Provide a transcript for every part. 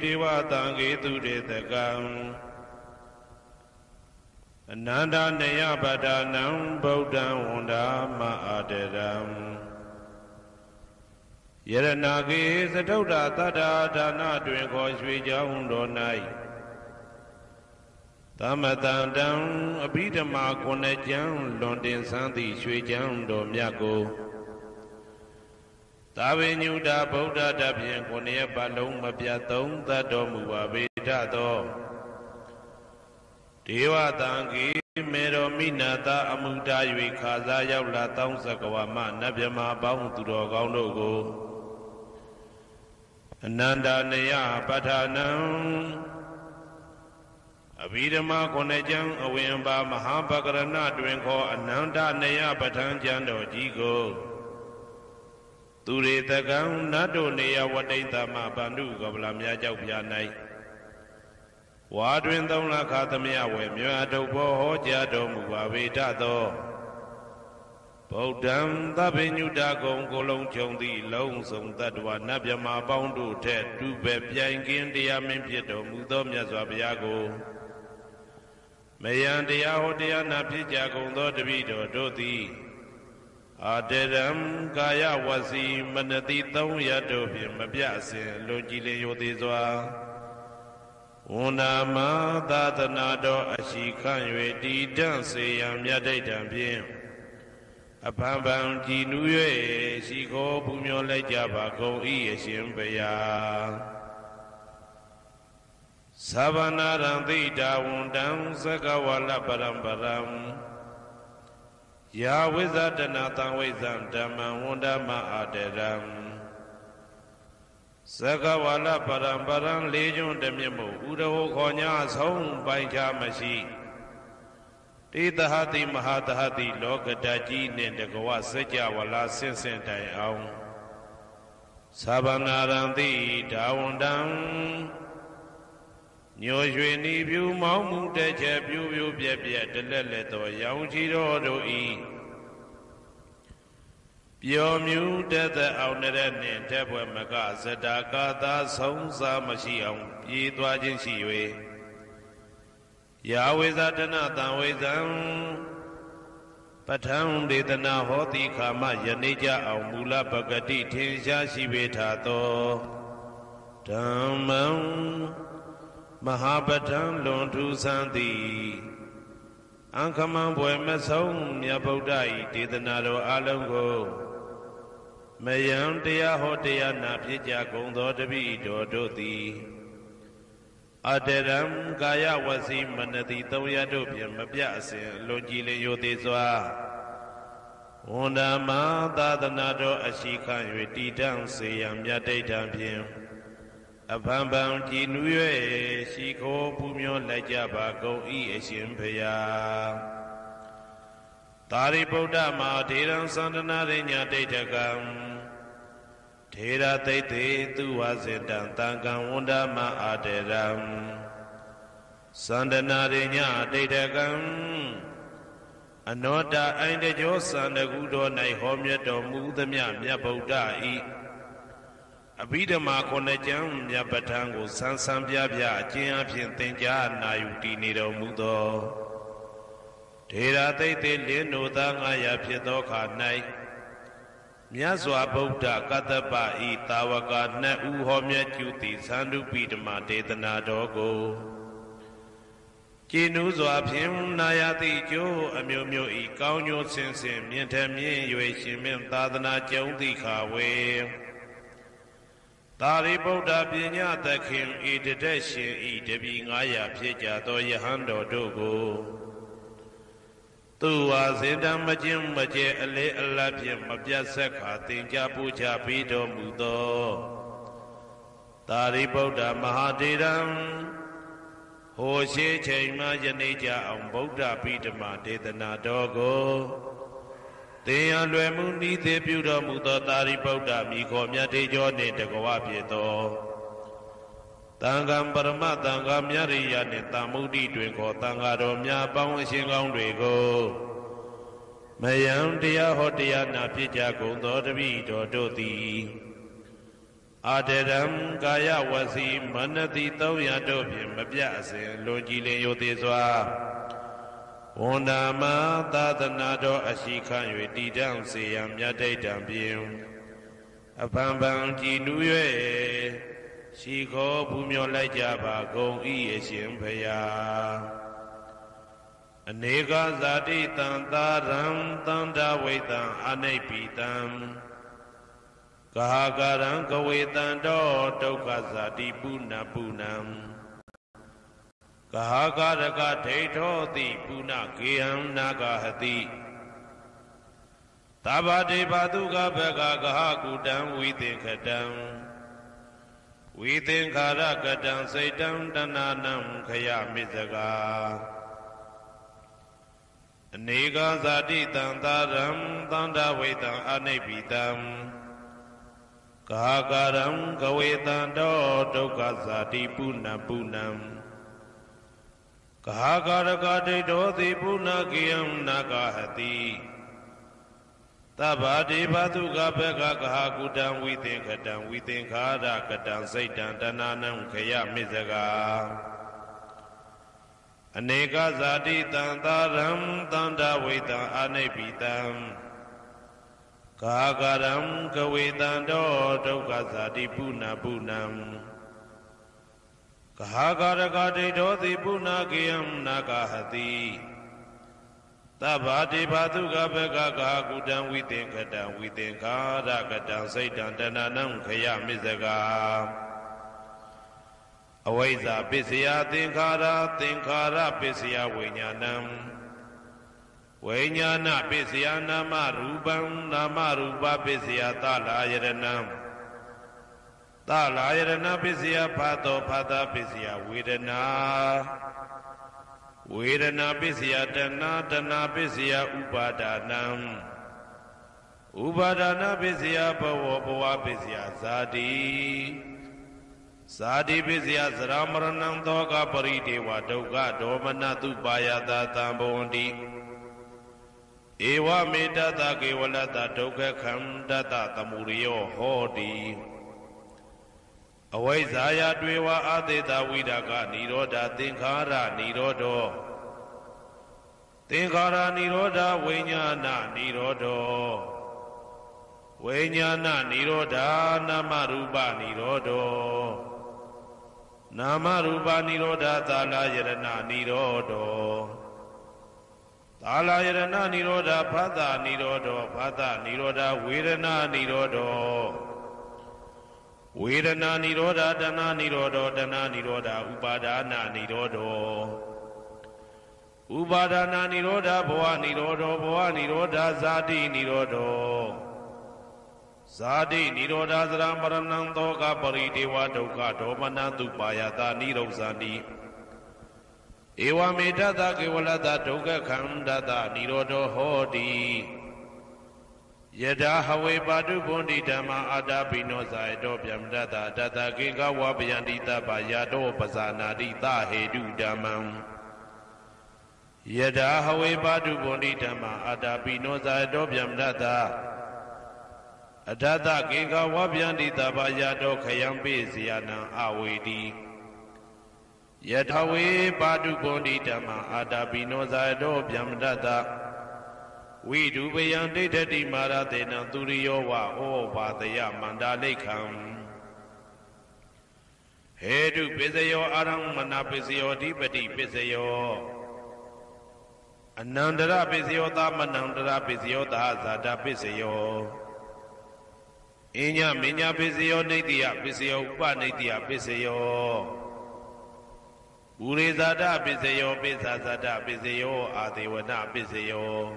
Deva Tangi Turitagam Ananda Naya Badanam Bodhan Wanda Ma'adaram Yaranagi Satota Tada Dana Dwinko Swijaundo Nai Tamatandam Abhidama Konejam Londin Santi Swijaundo Myako Tavinyuda Buddha Dabian Konya Balong Mabiatong Tadomu Abidado Deva Tangi Mero Minata Amuda Yuikaza Yaula Tong Sakawama Nabyama Bauturo Gaunogo Ananda Naya Patanam Abhidama Konejam Awimba Mahabakarana Dwinko Ananda Naya Patanjando Jigo Turitagam Nado Nea Wadaitama Bandu Gablamya Jaupianai Wadwin Dona Katamia Wemyado Boho Jado Muavitado Bodam Tabinu Dagong Golong Chondi Long Song Tadwa Nabyama Boundu Ted Dube Piangin Dia Mimpieto Mudom Yazabiago Mayan Dia Hodia Napijago Dodavido Doti Aderam Gaya Wasi Manati Tong Yadobi Mabiasin Longile Yodizwa Unama Dadanado Ashikan Yedi Dance Yam Yadaitan Pim Apambam Jinue Shiko Pumyo Lejaba Go Shimbaya Savanaranti Dawundam Sakawala Parambaram Ya Wizardana Tawizam Dhamma Wundama Aderam Sakawala Parambaram Legion Demimu Udaho Konya Song Baija Mashi Tidahati Mahatahati Lokadaji Nendagawa Seja Wala Sensentai Aung Sabanaranti Dawundam Nyoshweni View Mamu Deja View Bia Deleleto Yaujiro Doi Piomu Deda Auneren Tabwa Maga Zadaka Sonsa Mashiam Yidwajin Shiwe Yahweh Zadana Tawezam Patam Dedana Hoti Kama Yanija Aumula Bagati Tinsha Shivetato Dhammam Mahabhatam Lontu Santi Ankaman Boemasong Yabodai Didanado Alango Mayam Dea Hotea Napija Gondo Devi Dodoti Aderam Gaya Wasi Manati Toyadopian Mabiasin Longile Yodizwa Undama Dadanado Ashikan Yedidam Sayam Yadaitan Pim Abambam Jinue Shiko Pumyo Lajaba Go Shimpaya Tari Buddha Ma Tiram Sandana Rinya Datagam Tera Tate Tuwazidan Tangam Undama Aderam Sandana Rinya Datagam Anoda Ainde Josanda Gudo Nai Homyato Mudamya Buddha Abhidama Konejam Yabatango Sansambia Jia Pintenja Nayuti Nido Mudo Tera Tate Lino Dangaya Piedoka Nai Myazwa Buddha Kataba Itawaka Na Uhomya Juti Sandu Pidama Dedana Dogo Jinuzwa Pim Nayati Jo Amyomyo I Kaunyo Sensim Yentamien Yueshimim Tadana Jondi Kawe Tari Buddha Pinya Takim Idadeshin Idabi Ngaya Pija Do Yahando Dogo Tua Zindam Majim Maje Ale Alapim Mabjasaka Tinja Puja Pido Mudo Tari Buddha Mahadiram Hoshe Chaima Janija Am Buddha Pidama Dedana Dogo Deyan Lwemundi Te Buddha Mudo Tari Buddha Miko Myate Jone Dagawa Pieto Tangam Parama Tangam Yariya Netamudi Dwinko Tangaro Mya Bang Singong Dwigo Mayam Dia Hotia Napija Gondo Davido Doti Aderam Gaya Wasi Manati Toyadobim Mabiasin Longilin Yotiswa Wondama Tadanado Ashikan Yedidam Siam Yadam Bim Apambang Jinue Shiko Bumyo Lajaba Gong Ieshim Paya Anega Zadi Tantaram Tanda Wetan Anepitam Kahagaran Kawetando Dokazadi Puna Punam Kahagaraka Tato Di Puna Kiam Nagahati Tabade Baduga Bega Kahakudam Within Karakadan Satan Dananam Kaya Mizaga Nega Zadi Tantaram Tanda Wetan Anepitam Kahagaram Kawetando Dokazadi Puna Punam Kahagaraka Dodi Puna Kiam Nagahati Tabadi Batuga Bega Kahakudam within Karakadam Satan Dananam Kaya Mizaga Aneka Zadi Tantaram Tanda Wetan Anepitam Kahagaram Kawetando Dokazadi Puna Punam Kahagaraka Dodi Puna Kiam Nagahati Tabadi Batuga Bega Kahakudam within Karakadam Satan Dananam Kaya Mizaga Awaiza Pisya Tinkara Pisya Vijnana Pisya Nama Rupa Pisya Talayarana Pisya Pata Pisya Vedana Pisya Dana Pisya Upadana Pisya Bhava Pisya Sadi Pisya Saramaranam Toga Paridewa Doga Domanatu Bayata Tambondi Ewa Medata Kevalata Doga Kandata Tamuriyo Hodi Awaizaya Dwewa Adeta Vidaka Niroda Tinkara Nirodo Vijnana Niroda Namarupa Niroda Talayarana Niroda Pata Niroda Vedana Niroda Dana Niroda Upadana Niroda Bhava Niroda Zadi Niroda Saramaranam Toga Paridewa Doga Domanatu Bayata Nirosandi Ewa Medata Kevalata Doga Kandata Nirodo Hodi Yada Hawe Badu Bondi Dhamma Ada Bino Zaido Pyamdata Data Kinga Wabiyandita Bayado Pasanadita Hedu Dhammam Yada Hawe Badu Bondi Dhamma Ada Bino Zaido Pyamdata Adata Kinga Wabiyandita Bayado Kayambi Ziyana Awedi Yada Hawe Badu Bondi Dhamma Ada Bino Zaido Pyamdata We do beyond Dati Maratena Turiyowa O Pataya Mandalekam Hedu Pisayo Aram Manapisio Dipati Pisayo Anandara Pisio Tamanandara Pisio Tazada Pisayo Inya Minya Pisio Nitia Pisio Panitia Pisayo Urizada Pisayo Pisazada Pisayo Adiwana Pisayo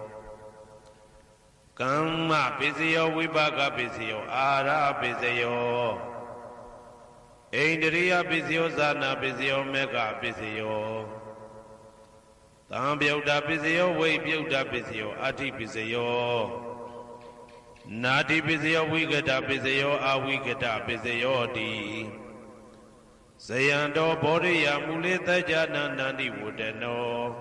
Kamma Pisyo Vibhaga Pisyo Ara Pisyo Indriya Pisyo Zana Pisyo Mega Pisyo Tambyauda Pisyo Vibhyauda Pisyo Ati Pisyo Nati Pisyo Vigata Pisyo Avigata Pisyo Di Sayando Bodhiya Mulita Jana Nandi Wudano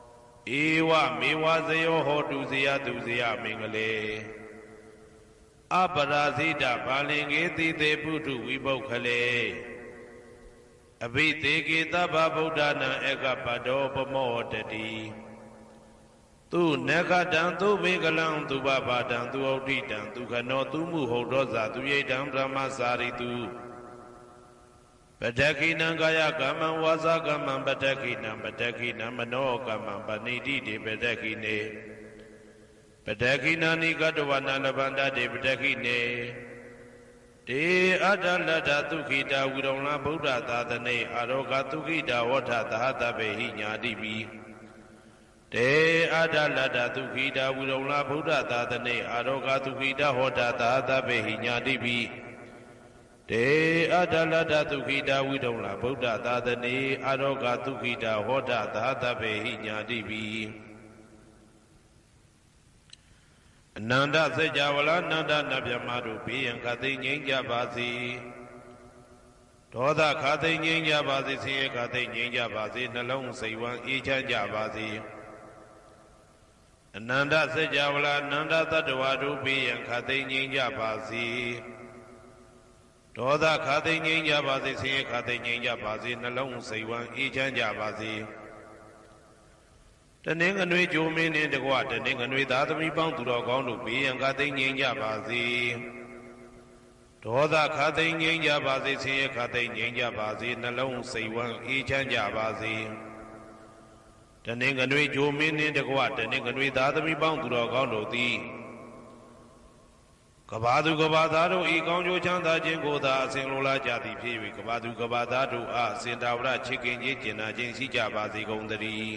Ewa Mewa Zayo Hodu Zia Duzia Mingale အပရာဇိတဘာလင်ကေတိတေပုထုဝိပုခလေအဘိသေကေသဗ္ဗဗုဒ္ဓနာဧကပတောပမောတတိသူနခတံသူဘေကလံသူဘဘာတံသူဩဋ္ဌိတံသူခနောသူမှုဟုတ်သောဇာသူယိတံဗြဟ္မစာရိတုပတခိနံကာယကမ္မံဝါစာကမ္မံပတခိနံပတခိနံမနောကမ္မံပဏိတိတေပတခိနေပတခိနာနိကတဝနာလဗန္တတေပတခိနေတေအတ္တလတ္တသုခိတာဝိရုံလဗုဒ္ဓသာသနေအာရောဂသုခိတာဝဋ္ဌသဟတပေဟိညာတိပိတေအတ္တလတ္တသုခိတာဝိရုံလဗုဒ္ဓသာသနေအာရောဂသုခိတာဟောတာသဟတပေဟိညာတိပိတေအတ္တလတ္တသုခိတာဝိရုံလဗုဒ္ဓသာသနေအာရောဂသုခိတာဟောတာသဟတပေဟိညာတိပိအနန္တစေကြဝဠာနန္ဒနဗျမတို့ဘေးရန်ခသိငြိမ်းကြပါစေဒေါသခသိငြိမ်းကြပါစေဆင်းရဲခသိငြိမ်းကြပါစေနှလုံးစိတ်ဝမ်းအေးချမ်းကြပါစေအနန္တစေကြဝဠာနန္ဒတတ္တဝါတို့ဘေးရန်ခသိငြိမ်းကြပါစေဒေါသခသိငြိမ်းကြပါစေဆင်းရဲခသိငြိမ်းကြပါစေနှလုံးစိတ်ဝမ်းအေးချမ်းကြပါစေတနင်္ဂနွေဂျိုမင်းနှင့်တကွတနင်္ဂနွေသားသမီးပေါင်းသူတော်ကောင်းတို့ဘေးရန်ခသိငြိမ်းကြပါစေဒေါသခသိငြိမ်းကြပါစေဆင်းရဲခသိငြိမ်းကြပါစေနှလုံးစိတ်ဝမ်းအေးချမ်းကြပါစေတနင်္ဂနွေဂျိုမင်းနှင့်တကွတနင်္ဂနွေသားသမီးပေါင်းသူတော်ကောင်းတို့သည်ကဘာသူကဘာသားတို့ဤကောင်းကျိုးချမ်းသာခြင်းကိုသာအစဉ်လိုလားကြသည်ဖြစ်၍ကဘာသူကဘာသားတို့အားစင်တာဝရချစ်ခင်ခြင်းကျင်နာခြင်းရှိကြပါစေကုန်သတည်း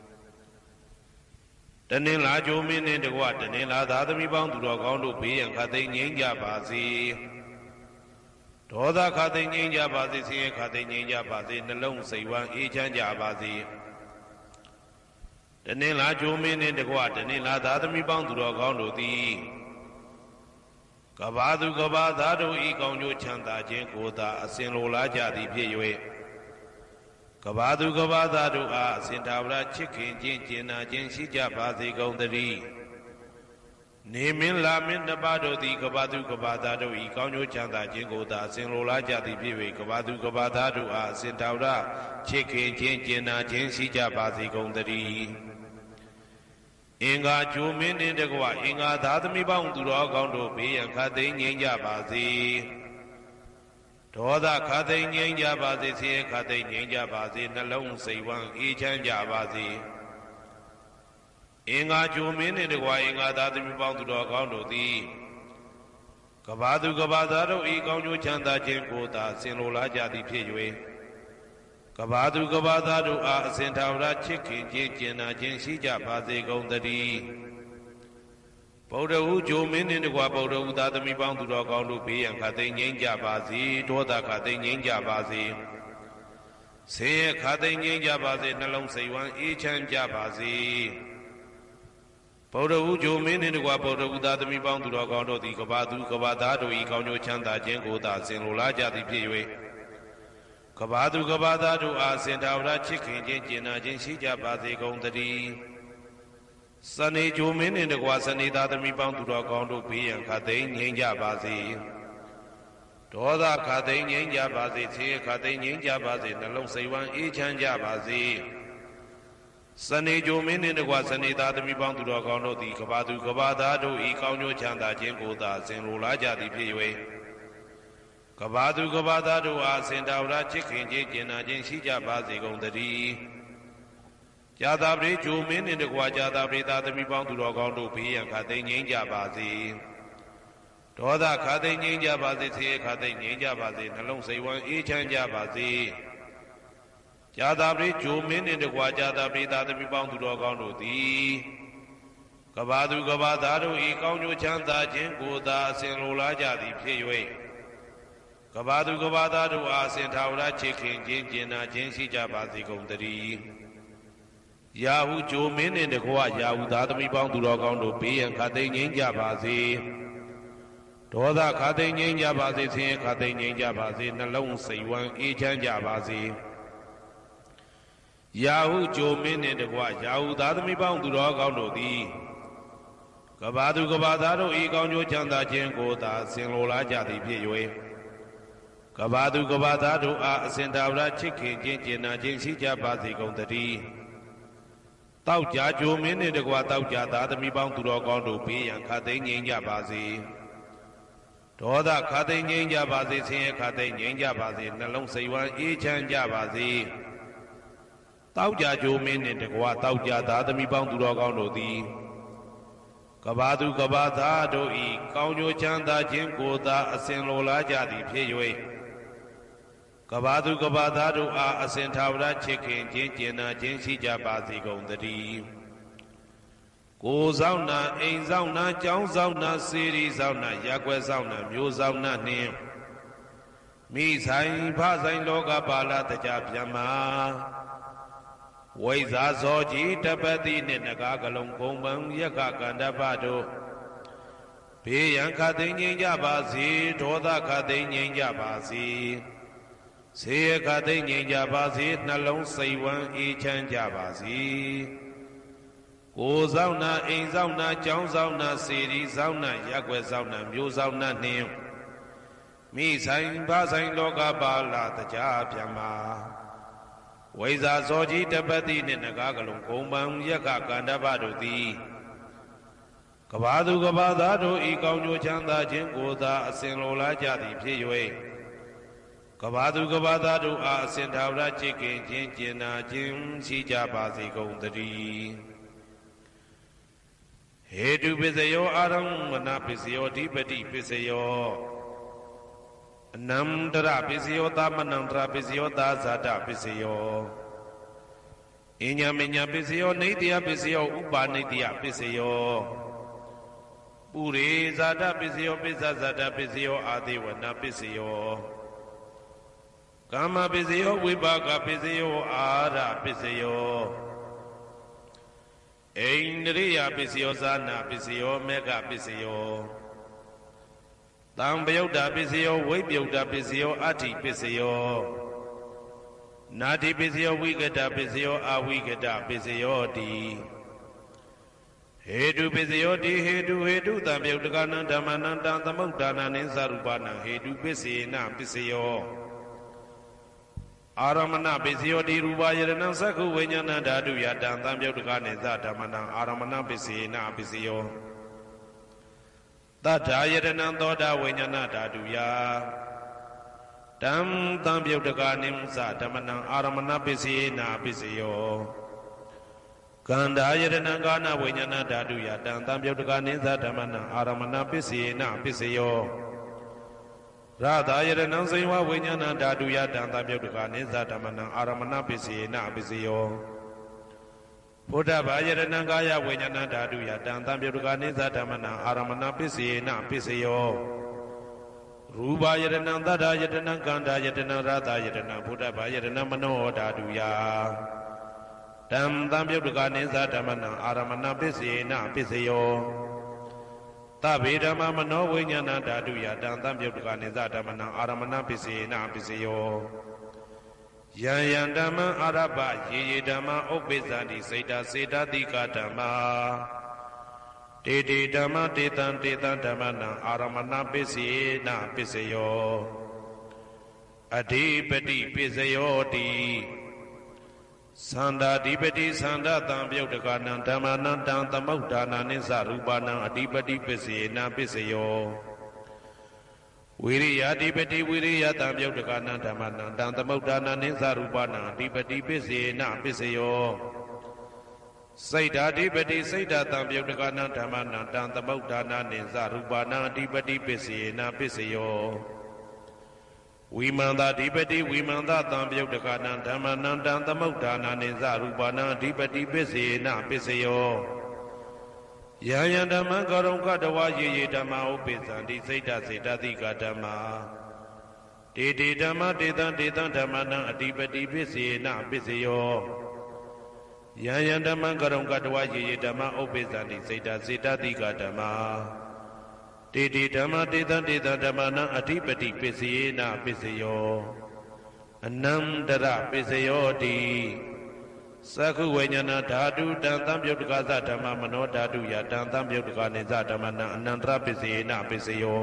တနင်္လာဂျိုမင်းနှင့်တကွတနင်္လာသားသမီးပေါင်းသူတော်ကောင်းတို့ဘေးရန်ခသိငြိမ်းကြပါစေဒေါသခသိငြိမ်းကြပါစေဆင်းရဲခသိငြိမ်းကြပါစေနှလုံးစိတ်ဝမ်းအေးချမ်းကြပါစေတနင်္လာဂျိုမင်းနှင့်တကွတနင်္လာသားသမီးပေါင်းသူတော်ကောင်းတို့သည်ကဘာသူကဘာသားတို့ဤကောင်းကျိုးချမ်းသာခြင်းကိုသာအစဉ်လိုလားကြသည်ဖြစ်၍ကဘာသူကဘာသားတို့အားအစဉ်သာဝရချစ်ခင်ခြင်းကျင်နာခြင်းရှိကြပါစေကုန်သတည်းနေမင်းလာမင်းနှစ်ပါးတို့သည်ကဘာသူကဘာသားတို့ဤကောင်းကျိုးချမ်းသာခြင်းကိုသာအစဉ်လိုလားကြသည်ဖြစ်၍ကဘာသူကဘာသားတို့အားအစဉ်သာဝရချစ်ခင်ခြင်းကျင်နာခြင်းရှိကြပါစေကုန်သတည်းအင်္ဂါဂျိုမင်းနှင့်တကွအင်္ဂါသားသမီးပေါင်းသူတော်ကောင်းတို့ဘေးရန်ခသိငြိမ်းကြပါစေဒေါသခသိငြိမ်းကြပါစေဆင်းရဲခသိငြိမ်းကြပါစေနှလုံးစိတ်ဝမ်းအေးချမ်းကြပါစေအင်္ဂါဂျိုမင်းနှင့်တကွအင်္ဂါသားသမီးပေါင်းသူတော်ကောင်းတို့သည်ကဘာသူကဘာသားတို့ဤကောင်းကျိုးချမ်းသာခြင်းကိုသာဆင်လိုလားကြသည်ဖြစ်၍ကဘာသူကဘာသားတို့အားအစဉ်သာဝရချစ်ခင်ခြင်းကျင်နာခြင်းရှိကြပါစေကုန်သတည်းဗုဒ္ဓဟူဂျိုမင်းနှင့်တကွဗုဒ္ဓဟူသားသမီးပေါင်းသူတော်ကောင်းတို့ဘေးရန်ခသိငြိမ်းကြပါစေဒေါသခသိငြိမ်းကြပါစေဆင်းရဲခသိငြိမ်းကြပါစေနှလုံးစိတ်ဝမ်းအေးချမ်းကြပါစေဗုဒ္ဓဟူဂျိုမင်းနှင့်တကွဗုဒ္ဓဟူသားသမီးပေါင်းသူတော်ကောင်းတို့သည်ကဘာသူကဘာသားတို့ဤကောင်းကျိုးချမ်းသာခြင်းကိုသာဆင်လိုလားကြသည်ဖြစ်၍ကဘာသူကဘာသားတို့အားစင်တာဝရချစ်ခင်ခြင်းကျင်နာခြင်းရှိကြပါစေကုန်သတည်းစနေဂျိုမင်းနှင့်တကွစနေသားသမီးပေါင်းသူတော်ကောင်းတို့ဘေးရန်ခသိငြိမ်းကြပါစေဒေါသခသိငြိမ်းကြပါစေဆင်းရဲခသိငြိမ်းကြပါစေနှလုံးစိတ်ဝမ်းအေးချမ်းကြပါစေစနေဂျိုမင်းနှင့်တကွစနေသားသမီးပေါင်းသူတော်ကောင်းတို့သည်ကဘာသူကဘာသားတို့ဤကောင်းကျိုးချမ်းသာခြင်းကိုသာဆင်လိုလားကြသည်ဖြစ်၍ကဘာသူကဘာသားတို့အားစင်တာဝရချစ်ခင်ခြင်းကျင်နာခြင်းရှိကြပါစေကုန်သတည်းဇာတာပရိဂျိုမင်းနှင့်တကွာဇာတာပရိသားသမီးပေါင်းသူတော်ကောင်းတို့ဘေးရန်ခသိငြိမ်းကြပါစေဒေါသခသိငြိမ်းကြပါစေဆင်းရဲခသိငြိမ်းကြပါစေနှလုံးစိတ်ဝမ်းအေးချမ်းကြပါစေဇာတာပရိဂျိုမင်းနှင့်တကွာဇာတာပရိသားသမီးပေါင်းသူတော်ကောင်းတို့သည်ကဘာသူကဘာသားတို့ဤကောင်းကျိုးချမ်းသာခြင်းကိုသာအစဉ်လိုလားကြသည်ဖြစ်၍ကဘာသူကဘာသားတို့အားစင်ထာဝရချစ်ခင်ခြင်းကျင်နာခြင်းရှိကြပါစေကုန်သတည်းယာဟုဂျိုမင်းနှင့်တကွယာဟုသားသမီးပေါင်းသူတော်ကောင်းတို့ဘေးရန်ခသိငြိမ်းကြပါစေဒေါသခသိငြိမ်းကြပါစေဆင်းရဲခသိငြိမ်းကြပါစေနှလုံးစိတ်ဝမ်းအေးချမ်းကြပါစေယာဟုဂျိုမင်းနှင့်တကွယာဟုသားသမီးပေါင်းသူတော်ကောင်းတို့သည်ကကဘာသူကဘာသားတို့ဤကောင်းကျိုးချမ်းသာခြင်းကိုသာဆင်လိုလားကြသည်ဖြစ်၍ကဘာသူကဘာသားတို့အားအစဉ်တာဝရချစ်ခင်ခြင်းကျင်နာခြင်းရှိကြပါစေကုန်သတည်းတောက်ကြကြိုမင်းနှင့်တကွာတောက်ကြသားသမီးပေါင်းသူတော်ကောင်းတို့ဘေးရန်ခတ်သိမ်းငြိမ်းကြပါစေဒေါသခတ်သိမ်းငြိမ်းကြပါစေဆင်းရဲခတ်သိမ်းငြိမ်းကြပါစေနှလုံးစိတ်ဝမ်းအေးချမ်းကြပါစေတောက်ကြကြိုမင်းနှင့်တကွာတောက်ကြသားသမီးပေါင်းသူတော်ကောင်းတို့သည်ကဘာသူကဘာသားတို့ဤကောင်းကျိုးချမ်းသာခြင်းကိုသာအစဉ်လိုလားကြသည်ဖြစ်၍ကဘာသူကဘာသားတို့အားအစဉ်ထာဝရချစ်ခင်ခြင်းကျင်နာခြင်းရှိကြပါစေကုန်သတည်းကိုယ်ဆောင်နာအိမ်ဆောင်နာကျောင်းဆောင်နာစေရီဆောင်နာရက်ွယ်ဆောင်နာမျိုးဆောင်နာနှင့်မိဆိုင်ဖဆိုင်လောကပါဠတကြဗျမ္မာဝိဇာဇောကြီးတပတိနှင့်နဂါကလုံးကုံပံယက္ခကန္တပတို့ဘေးရန်ခတ်သိမ်းငြိမ်းကြပါစေဒေါသခတ်သိမ်းငြိမ်းကြပါစေဆေးရခတ်သိမ်းငြိမ်းကြပါစေနှလုံးစိတ်ဝမ်းအေးချမ်းကြပါစေကိုယ်ဆောင်နာအိမ်ဆောင်နာကျောင်းဆောင်နာစေရီဆောင်နာရက်ွယ်ဆောင်နာမျိုးဆောင်နာနှင့်မိဆိုင်ဖဆိုင်လောကပါဠတကြဗျမ္မာဝိဇာဇောကြီးတပတိနှင့်နဂါကလုံးဂုံပံယက္ခကန္တပတို့သည်ကဘာသူကဘာသားတို့ဤကောင်းကျိုးချမ်းသာခြင်းကိုသာအစဉ်လိုလားကြသည်ဖြစ်၍ကဘာသူကဘာသားတို့အားအစဉ်ထာဝရချစ်ခင်ခြင်းကျင်နာခြင်းရှိကြပါစေကုန်သတည်းဟေတုပစ္စယောအာရမဏပစ္စယောဓိပတိပစ္စယောအနန္တရပစ္စယောသမနန္တရပစ္စယောသာဇာတပစ္စယောအညမညပစ္စယောနေတယပစ္စယောဥပါနေတယပစ္စယောပုရိဇာတပစ္စယောပစ္စဇာတပစ္စယောအာတိဝနပစ္စယောကာမပစ္စယောဝိပါကပစ္စယောအာရပစ္စယောအိန္ဒြိယပစ္စယောဇာနာပစ္စယောမေဃပစ္စယောတံပယုတ်တာပစ္စယောဝိပယုတ်တာပစ္စယောအဋ္ဌိပစ္စယောနာတိပစ္စယောဝိကတပစ္စယောအဝိကတပစ္စယောတိဟေတုပစ္စယောတိဟေတုတံပယုတ်တကနံဓမ္မနံတံသမုဒ္ဒါနနိသရူပနံဟေတုပစ္စေနပစ္စယောအာရမဏပစ္စယောတိရူပယရဏံသက္ခုဝိညာဏဓာတုယတံသံပယုတ်တကနိသဓမ္မနံအာရမဏပစ္စေနပစ္စယောတထာယတနံသောတာဝိညာဏဓာတုယတံသံပယုတ်တကနိသဓမ္မနံအာရမဏပစ္စေနပစ္စယောကန္ဓာယတနံကာနဝိညာဏဓာတုယတံသံပယုတ်တကနိသဓမ္မနံအာရမဏပစ္စေနပစ္စယောရသာယတနံဇိဝဝိညာဏဓာတုယတံသံပယုတ်တကနိသဓမ္မနံအာရမဏပစ္စေနပစ္စယောဘုဒ္ဓဘာယတနံကာယဝိညာဏဓာတုယတံသံပယုတ်တကနိသဓမ္မနံအာရမဏပစ္စေနပစ္စယောရူပယတနံသတ္တယတနံကန္ဓာယတနံရသယတနံဘုဒ္ဓဘာယတနံမနောဓာတုယတံသံပယုတ်တကနိသဓမ္မနံအာရမဏပစ္စေနပစ္စယောသဗ္ဗေဓမ္မမနောဝိညာဏဓာတုယတံသံပယုတ်တကနိသဓမ္မနံအာရမဏပစ္စေနပစ္စယောယံယံဓမ္မအာရပယေဓမ္မဥပ္ပိသန္တိစေတစေတတိကဓမ္မာတေတေဓမ္မတေတံဓမ္မနံအာရမဏပစ္စေနပစ္စယောအဓိပတိပစ္စယောတိသန္တာဓိပတိသန္တာတံပယုတ်တကနံဓမ္မနံတံသမုဒ္ဒါနာနိသရူပနံအဓိပတိပစ္စေနပစ္စယောဝိရိယဓိပတိဝိရိယတံပယုတ်တကနံဓမ္မနံတံသမုဒ္ဒါနာနိသရူပနံအဓိပတိပစ္စေနပစ္စယောစိတ်ဓာဓိပတိစိတ်ဓာတံပယုတ်တကနံဓမ္မနံတံသမုဒ္ဒါနာနိသရူပနံအဓိပတိပစ္စေနပစ္စယောဝိမန္တဓိပတိဝိမန္တတံပယုတ်တကနံဓမ္မနံတံသမုဒ္ဒါနာနိသရူပနံအဓိပတိပစ္စေနပစ္စယောယံယံဓမ္မကရုံကတဝယေဓမ္မဥပ္ပိသန္တိစိတ်ဓာစေတသိကဓမ္မာတေတေဓမ္မတေတံဓမ္မနံအဓိပတိပစ္စေနပစ္စယောယံယံဓမ္မကရုံကတဝယေဓမ္မဥပ္ပိသန္တိစိတ်ဓာစေတသိကဓမ္မာတေတေဓမ္မတေတံဓမ္မနံအဓိပတိပစ္စေနပစ္စယောအနန္တရပစ္စယောတိ Sakhu Vajnana Dhatu Dantam Yudgaza Dhamma Mano Dhatu Yadantam Yudganiza Dhammana Anandra Pisena Pisayo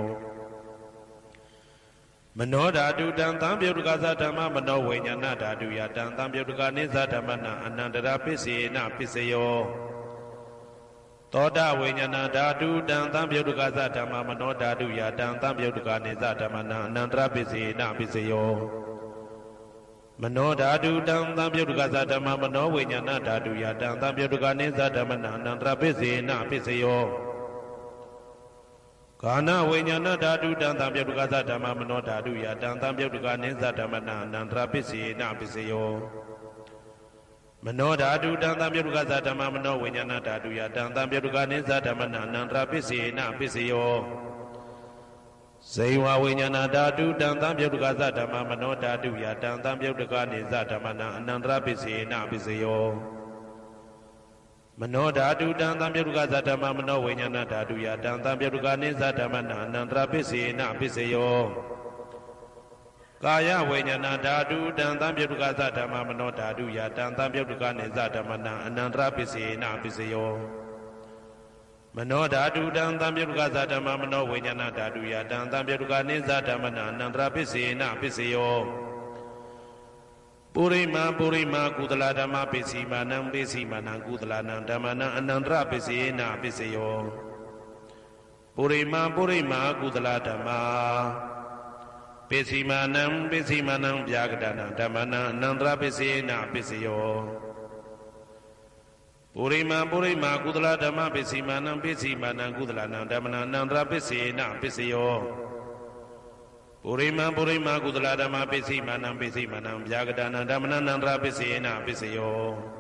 Mano Dhatu Dantam Yudgaza Dhamma Mano Vajnana Dhatu Yadantam Yudganiza Dhammana Anandra Pisena Pisayo Toda Vajnana Dhatu Dantam Yudgaza Dhamma Mano Dhatu Yadantam Yudganiza Dhammana Anandra Pisena Pisayo Mano Dhatu Dantam Yudgaza Dhamma Mano Vajnana Dhatu Yadantam Yudganiza Dhammana Anandra Pisena Pisayo Kana Vajnana Dhatu Dantam Yudgaza Dhamma Mano Dhatu Yadantam Yudganiza Dhammana Anandra Pisena Pisayo Mano Dhatu Dantam Yudgaza Dhamma Mano Vajnana Dhatu Yadantam Yudganiza Dhammana Anandra Pisena Pisayo Seiwa Vajnana Dhatu Dantam Yudgaza Dhamma Mano Dhatu Yadantam Yudganiza Dhammana Anandra Pisena Pisayo Mano Dhatu Dantam Yudgaza Dhamma Mano Vajnana Dhatu Yadantam Yudganiza Dhammana Anandra Pisena Pisayo Kaya Vajnana Dhatu Dantam Yudgaza Dhamma Mano Dhatu Yadantam Yudganiza Dhammana Anandra Pisena Pisayo Mano Dhatu Dantam Yudgaza Dhamma Mano Vajnana Dhatu Yadantam Yudganiza Dhammana Anandra Pisena Pisayo Purima Purima Kudala Dhamma Pisimanam Pisimanam Kudalanam Dhammana Anandra Pisena Pisayo Purima Purima Kudala Dhamma Pisimanam Pisimanam Vyagadana Dhammana Anandra Pisena Pisayo Purima Purima Kudala Dhamma Pisimanam Pisimanam Kudalanam Dhammana Anandra Pisena Pisayo Purima Purima Kudala Dhamma Pisimanam Pisimanam Vyagadana Dhammana Anandra Pisena Pisayo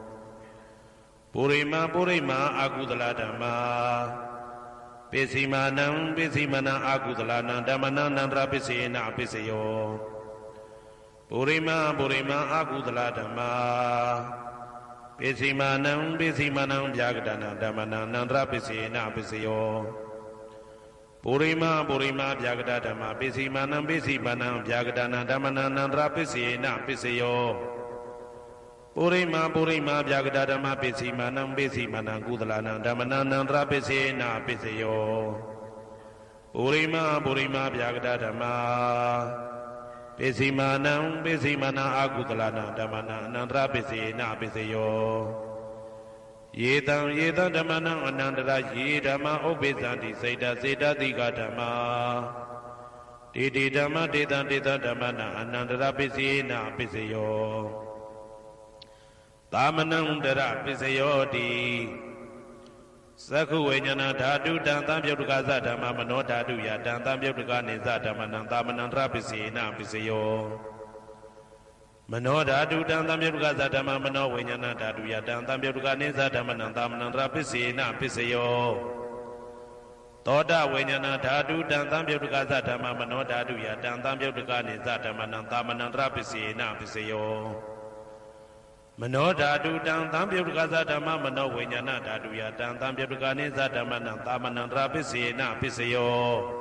Purima Purima Akudala Dhamma Pisimanam Pisimanam Akudalanam Dhammana Anandra Pisena Pisayo Purima Purima Akudala Dhamma Pisimanam Pisimanam Vyagadana Dhammana Anandra Pisena Pisayo Purima Purima Vyagada Dhamma Pisimanam Pisimanam Vyagadana Dhammana Anandra Pisena Pisayo Purima Purima Vyagada Dhamma Pisimanam Pisimanam Kudalanam Dhammana Anandra Pisena Pisayo Purima Purima Vyagada Dhamma Pisimanam Pisimanam Akudalanam Dhammana Anandra Pisena Pisayo Yetam Yetam Dhammanam Anandra Ye Dhamma Obezanti Seda Seda Diga Dhamma Didi Dhamma Dita Dita Dhammana Anandra Pisena Pisayo Dhamanam Dara Pisayo Di Sakhu Vajnana Dhatu Dantam Yudgaza Dhamma Mano Dhatu Yadantam Yudganiza Dhammana Dhamanandra Pisena Pisayo Mano Dhatu Dantam Yudgaza Dhamma Mano Vajnana Dhatu Yadantam Yudganiza Dhammana Dhamanandra Pisena Pisayo Toda Vajnana Dhatu Dantam Yudgaza Dhamma Mano Dhatu Yadantam Yudganiza Dhammana Dhamanandra Pisena Pisayo Mano Dhatu Dantam Yudgaza Dhamma Mano Vajnana Dhatu Yadantam Yudganiza Dhammana Dhamanandra Pisena Pisayo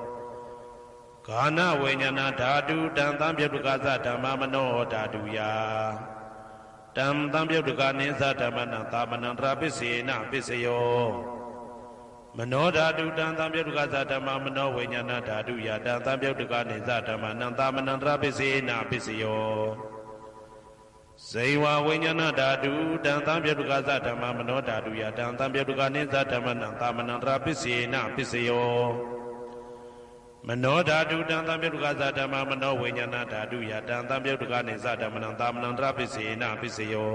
Kana Vajnana Dhatu Dantam Yudgaza Dhamma Mano Dhatu Ya Dantam Yudganiza Dhammana Dhamanandra Pisena Pisayo Mano Dhatu Dantam Yudgaza Dhamma Mano Vajnana Dhatu Ya Dantam Yudganiza Dhammana Dhamanandra Pisena Pisayo Seiwa Vajnana Dhatu Dantam Yudgaza Dhamma Mano Dhatu Ya Dantam Yudganiza Dhammana Dhamanandra Pisena Pisayo Mano Dhatu Dantam Yudgaza Dhamma Mano Vajnana Dhatu Ya Dantam Yudganiza Dhammana Dhamanandra Pisena Pisayo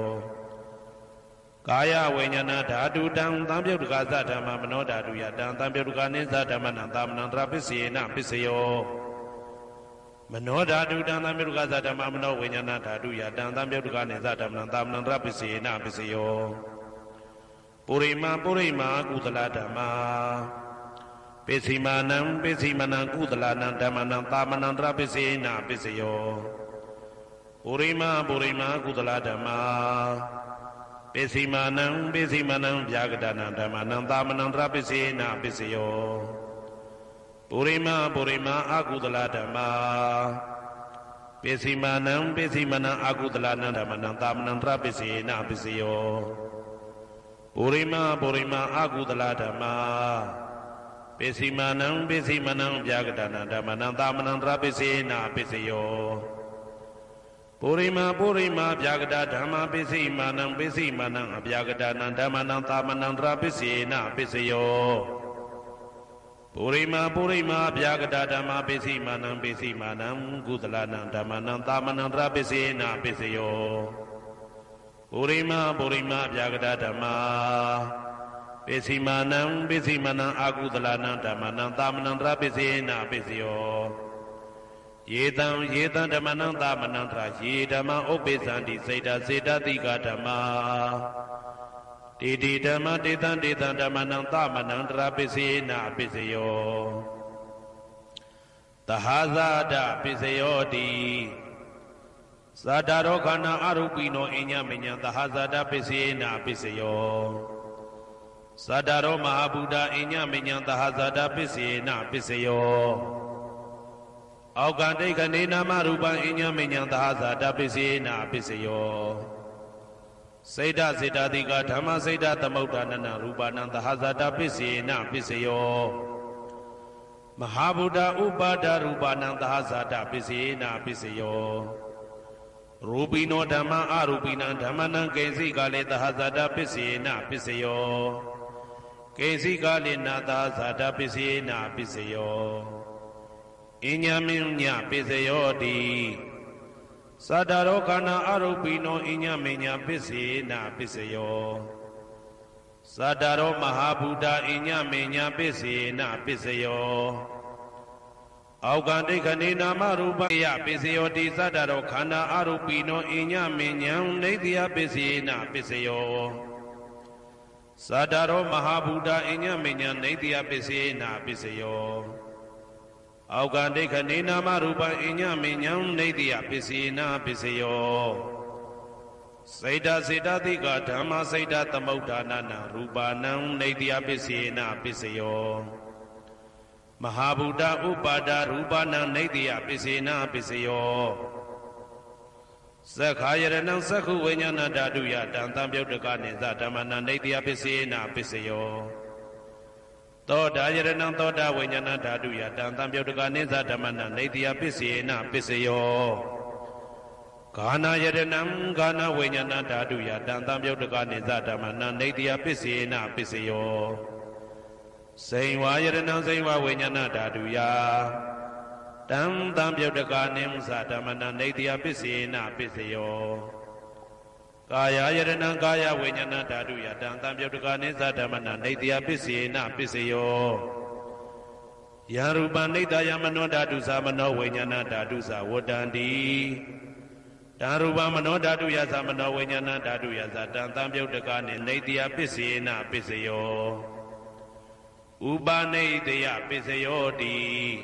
Kaya Vajnana Dhatu Dantam Yudgaza Dhamma Mano Dhatu Ya Dantam Yudganiza Dhammana Dhamanandra Pisena Pisayo Mano Dhatu Dantam Yudgaza Dhamma Mano Vajnana Dhatu Ya Dantam Yudganiza Dhammana Dhamanandra Pisena Pisayo Purima Purima Kudala Dhamma Pisimanam Pisimanam Kudalanam Dhammana Dhamanandra Pisena Pisayo Purima Purima Kudala Dhamma Pisimanam Pisimanam Vyagadana Dhammana Dhamanandra Pisena Pisayo Purima Purima Akudala Dhamma ပိစီမာနံပိစီမနံအာကုသလနံဓမ္မနံသာမနံတရပိစေနပိစယောပုရိမအာကုသလဓမ္မာပိစီမာနံပိစီမနံဗျာကတနံဓမ္မနံသာမနံတရပိစေနပိစယောပုရိမဗျာကတဓမ္မာပိစီမာနံပိစီမနံအဗျာကတနံဓမ္မနံသာမနံတရပိစေနပိစယောပုရိမဗျာကတဓမ္မာပိစီမာနံကုသလနံဓမ္မနံသာမနံတရပိစေနပိစယောပုရိမဗျာကတဓမ္မာပိစီမာနံအာကုသလနံဓမ္မနံသာမနံတရပိစေနပိစယောယေတံဓမ္မနံသာမနံတရယေဓမ္မဥပ္ပေသန္တိစေတတိကဓမ္မာတေဓမ္မတေတံဓမ္မနံသာမနံတရပိစေနပိစယောသဟာဇာဒပိစယောတိဇာတာရောခန္ဓာအရူပိနောအညမညံသဟာဇာဒပိစေနပိစယောဇာတာရောမဟာဗုဒ္ဓအညမညံသဟာဇာဒပိစေနပိစယောအောက်ကတိခဏေနာမရူပံအညမညံသဟာဇာဒပိစေနပိစယောစေတတိကဓမ္မစေတသမုဋ္ဌာနနရူပနံသဟာဇာတပိစေနပိစယောမဟာဗုဒ္ဓဥပါဒရူပနံသဟာဇာတပိစေနပိစယောရူပိနောဓမ္မအရူပိနံဓမ္မနံကေစီကလေသဟာဇာတပိစေနပိစယောကေစီကလေနသဟာဇာတပိစေနပိစယောအညမညပိစယောတိသတ္တရောခန္ဓာအရူပိနောအညမညပစ္စေနပစ္စယောသတ္တရောမဟာဗုဒ္ဓအညမညပစ္စေနပစ္စယောအောက်ကတိခဏေနာမရူပယပစ္စယောတိသတ္တရောခန္ဓာအရူပိနောအညမညံနေတိယပစ္စေနပစ္စယောသတ္တရောမဟာဗုဒ္ဓအညမညံနေတိယပစ္စေနပစ္စယောအောက်ကတိခဏေနာမရူပအညမညံနေတိယပစ္စေနပစ္စယောစေတတိကဓမ္မစေတသမုဋ္ဌာနနရူပနံနေတိယပစ္စေနပစ္စယောမဟာဗုဒ္ဓဥပါဒရူပနံနေတိယပစ္စေနပစ္စယောသက္ခာယရဏံသက္ခုဝိညာဏဓာတုယတံသံပြုတ်တကနိသဓမ္မနံနေတိယပစ္စေနပစ္စယောသောတာယရဏံသောတာဝိညာဏဓာတုယတံသံပြုတ်တကနိသဓမ္မနံနေတိယပစ္စေနပစ္စယောဂာနာယရဏံဂာနာဝိညာဏဓာတုယတံသံပြုတ်တကနိသဓမ္မနံနေတိယပစ္စေနပစ္စယောစိန်ဝါယရဏံစိန်ဝါဝိညာဏဓာတုယတံသံပြုတ်တကနိသဓမ္မနံနေတိယပစ္စေနပစ္စယောကာယယရဏံကာယဝိညာဏဓာတုယတံသံပြုတ်တကနိသဓမ္မနံနေတိယပစ္စေနပစ္စယောယရူပနိတယမနောဓာတုသမနောဝိညာဏဓာတုသဝတ္တန္တိတံရူပမနောဓာတုယသမနောဝိညာဏဓာတုယသတံသံပြုတ်တကနိနေတိယပစ္စေနပစ္စယောဥပနိတယပစ္စယောတိ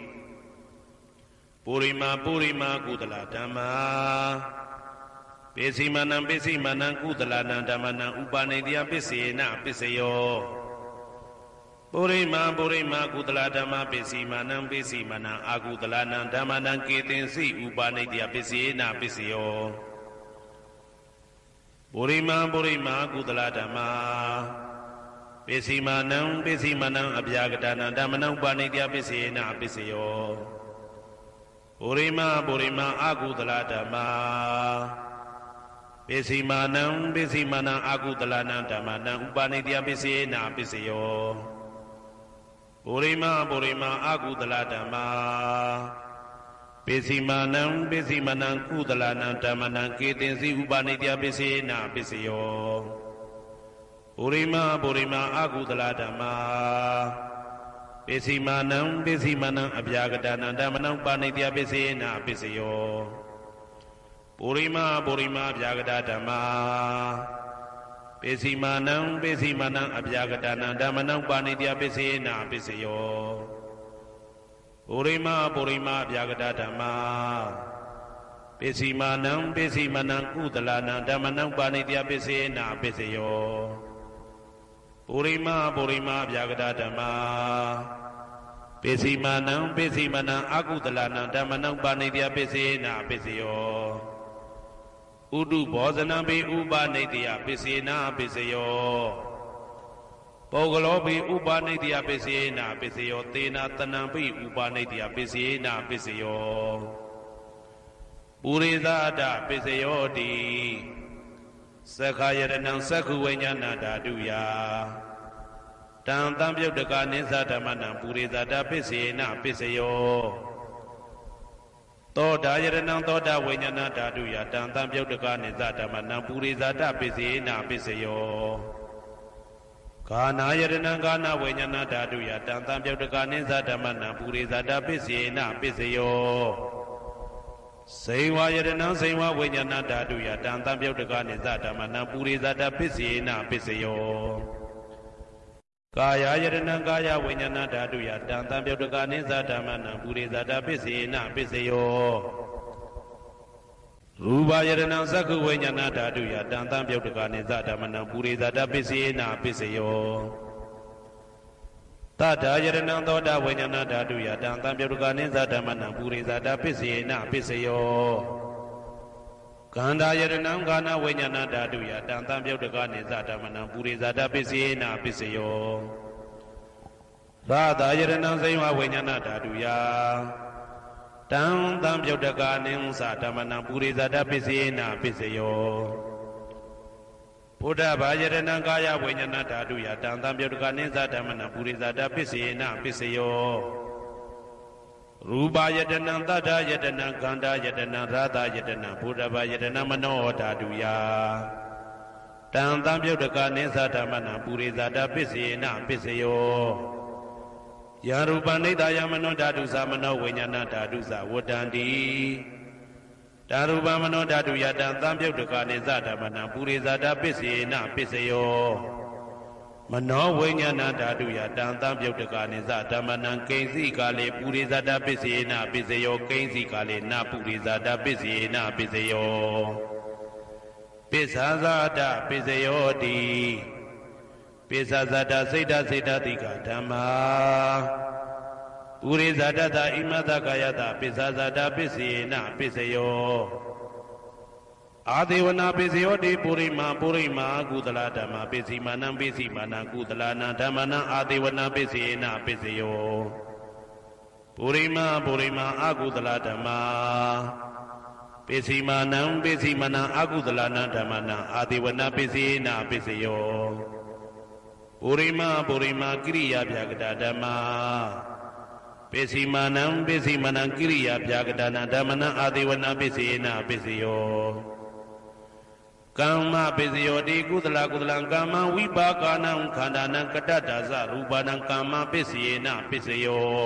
ပုရိမကုသလဓမ္မာပိစီမနံကုသလနံဓမ္မနံဥပနိတယပစ္စေနပစ္စယောပုရိမကုသလဓမ္မာပိစီမနံအာကုသလနံဓမ္မနံကေတင်စီဥပနိတယပစ္စေနပစ္စယောပုရိမကုသလဓမ္မာပိစီမနံအဗျာကတနံဓမ္မနံဥပနိတယပစ္စေနပစ္စယောပုရိမအာကုသလဓမ္မာပိစီမနံအာကုသလနံဓမ္မနံဥပနိတယပစ္စေနပစ္စယောပုရိမအာကုသလဓမ္မာပိစီမနံကုသလနံဓမ္မနံကေတင်စီဥပနိတယပစ္စေနပစ္စယောပုရိမအာကုသလဓမ္မာပိစီမနံအဗျာကတနံဓမ္မနံဥပနိတယပစ္စေနပစ္စယောပုရိမဗျာကတဓမ္မာပိစီမနံအဗျာကတနံဓမ္မနံဥပနိတယပစ္စေနပစ္စယောပုရိမဗျာကတဓမ္မာပိစီမနံကုသလနံဓမ္မနံဥပနိတယပစ္စေနပစ္စယောပုရိမဗျာကတဓမ္မာပပိစီမာနံပိစီမနံအကုသလနံဓမ္မနံပါဏိတယပိစေနာပိစယောဥဒုဘောဇနံပိဥပနိတယပိစေနာပိစယောပုဂ္ဂလောပိဥပနိတယပိစေနာပိစယောသေနာတနံပိဥပနိတယပိစေနာပိစယောပုရိသအတပိစယောတိသက္ခာယရဏံသက္ခုဝိညာဏဓာတုယတံတံပြုတ်တကနိသဓမ္မနံပုရိသတပိစေနပိစယောသောတာယရဏံသောတာဝိညာဏဓာတုယတံတံပြုတ်တကနိသဓမ္မနံပုရိသတပိစေနပိစယောကာနာယရဏံကာနာဝိညာဏဓာတုယတံတံပြုတ်တကနိသဓမ္မနံပုရိသတပိစေနပိစယောစေဝယရဏံစေဝဝိညာဏဓာတုယတံတံပြုတ်တကနိသဓမ္မနံပုရိသတပိစေနပိစယောကာယယရဏံကာယဝိညာဏဓာတုယတံတံပြုတ်တကနိသဓမ္မနံပုရိသတပိစေနပိစယောရူပယရဏံသက္ခုဝိညာဏဓာတုယတံတံပြုတ်တကနိသဓမ္မနံပုရိသတပိစေနပိစယောတထာယရဏံသောတာဝိညာဏဓာတုယတံတံပြုတ်တကနိသဓမ္မနံပုရိသတပိစေနပိစယောကန္တာယရဏံကာနဝိညာဏဓာတုယတံတံပြုတ်တကနိသဓမ္မနံပုရိသတပိစေနပိစယောရာသယရဏံစေဝဝိညာဏဓာတုယတံတံပြုတ်တကနိသဓမ္မနံပုရိသတပိစေနပိစယောဘုဒ္ဓဘာယရဏံကာယဝိညာဏဓာတုယတံတံပြုတ်တကနိသဓမ္မနံပုရိသတပိစေနပိစယောရူပယတနံတတ္ထယတနံခန္ဓာယတနံရာသယတနံဘုဒ္ဓဘာယတနံမနောဓာတုယတံတံပြုတ်တကနိသဓမ္မနံပုရိသတပိစေနပိစယောယရူပနိဒာယမနောဓာတုသမနောဝိညာဏဓာတုသဝတ္တန္တိဓာရူပမနောဓာတုယတံတံပြုတ်တကနိသဓမ္မနံပုရိသတပိစေနပိစယောမနောဝိညာဏဓာတုယတံတံပြုတ်တကနိသဓမ္မနံကိဉ္စီကာလေပုရိသတပိစေနပိစယောကိဉ္စီကာလေနပုရိသတပိစေနပိစယောပိစ္ဆာဇာတပိစယောတိပိစ္ဆာဇာတစိတ်တစိတ်တတိကဓမ္မာပုရိသတတဣမတကာယတပိစ္ဆာဇာတပိစေနပိစယောအာဒေဝနာပိစယောတိပုရိမာကုသလဓမ္မပိစီမာနံပိစီမာနံကုသလနာဓမ္မနံအာဒေဝနာပိစေနပိစယောပုရိမာအကုသလဓမ္မပိစီမာနံပိစီမာနံအကုသလနာဓမ္မနံအာဒေဝနာပိစေနပိစယောပုရိမာကိရိယာဗျာကတဓမ္မပိစီမာနံကိရိယာဗျာကတနာဓမ္မနံအာဒေဝနာပိစေနပိစယောကမ္မပိစယောတိကုသလကမ္မဝိပါကနံခန္ဓာနံကတ္တဒါဇရူပနံကမ္မပိစေနပိစယော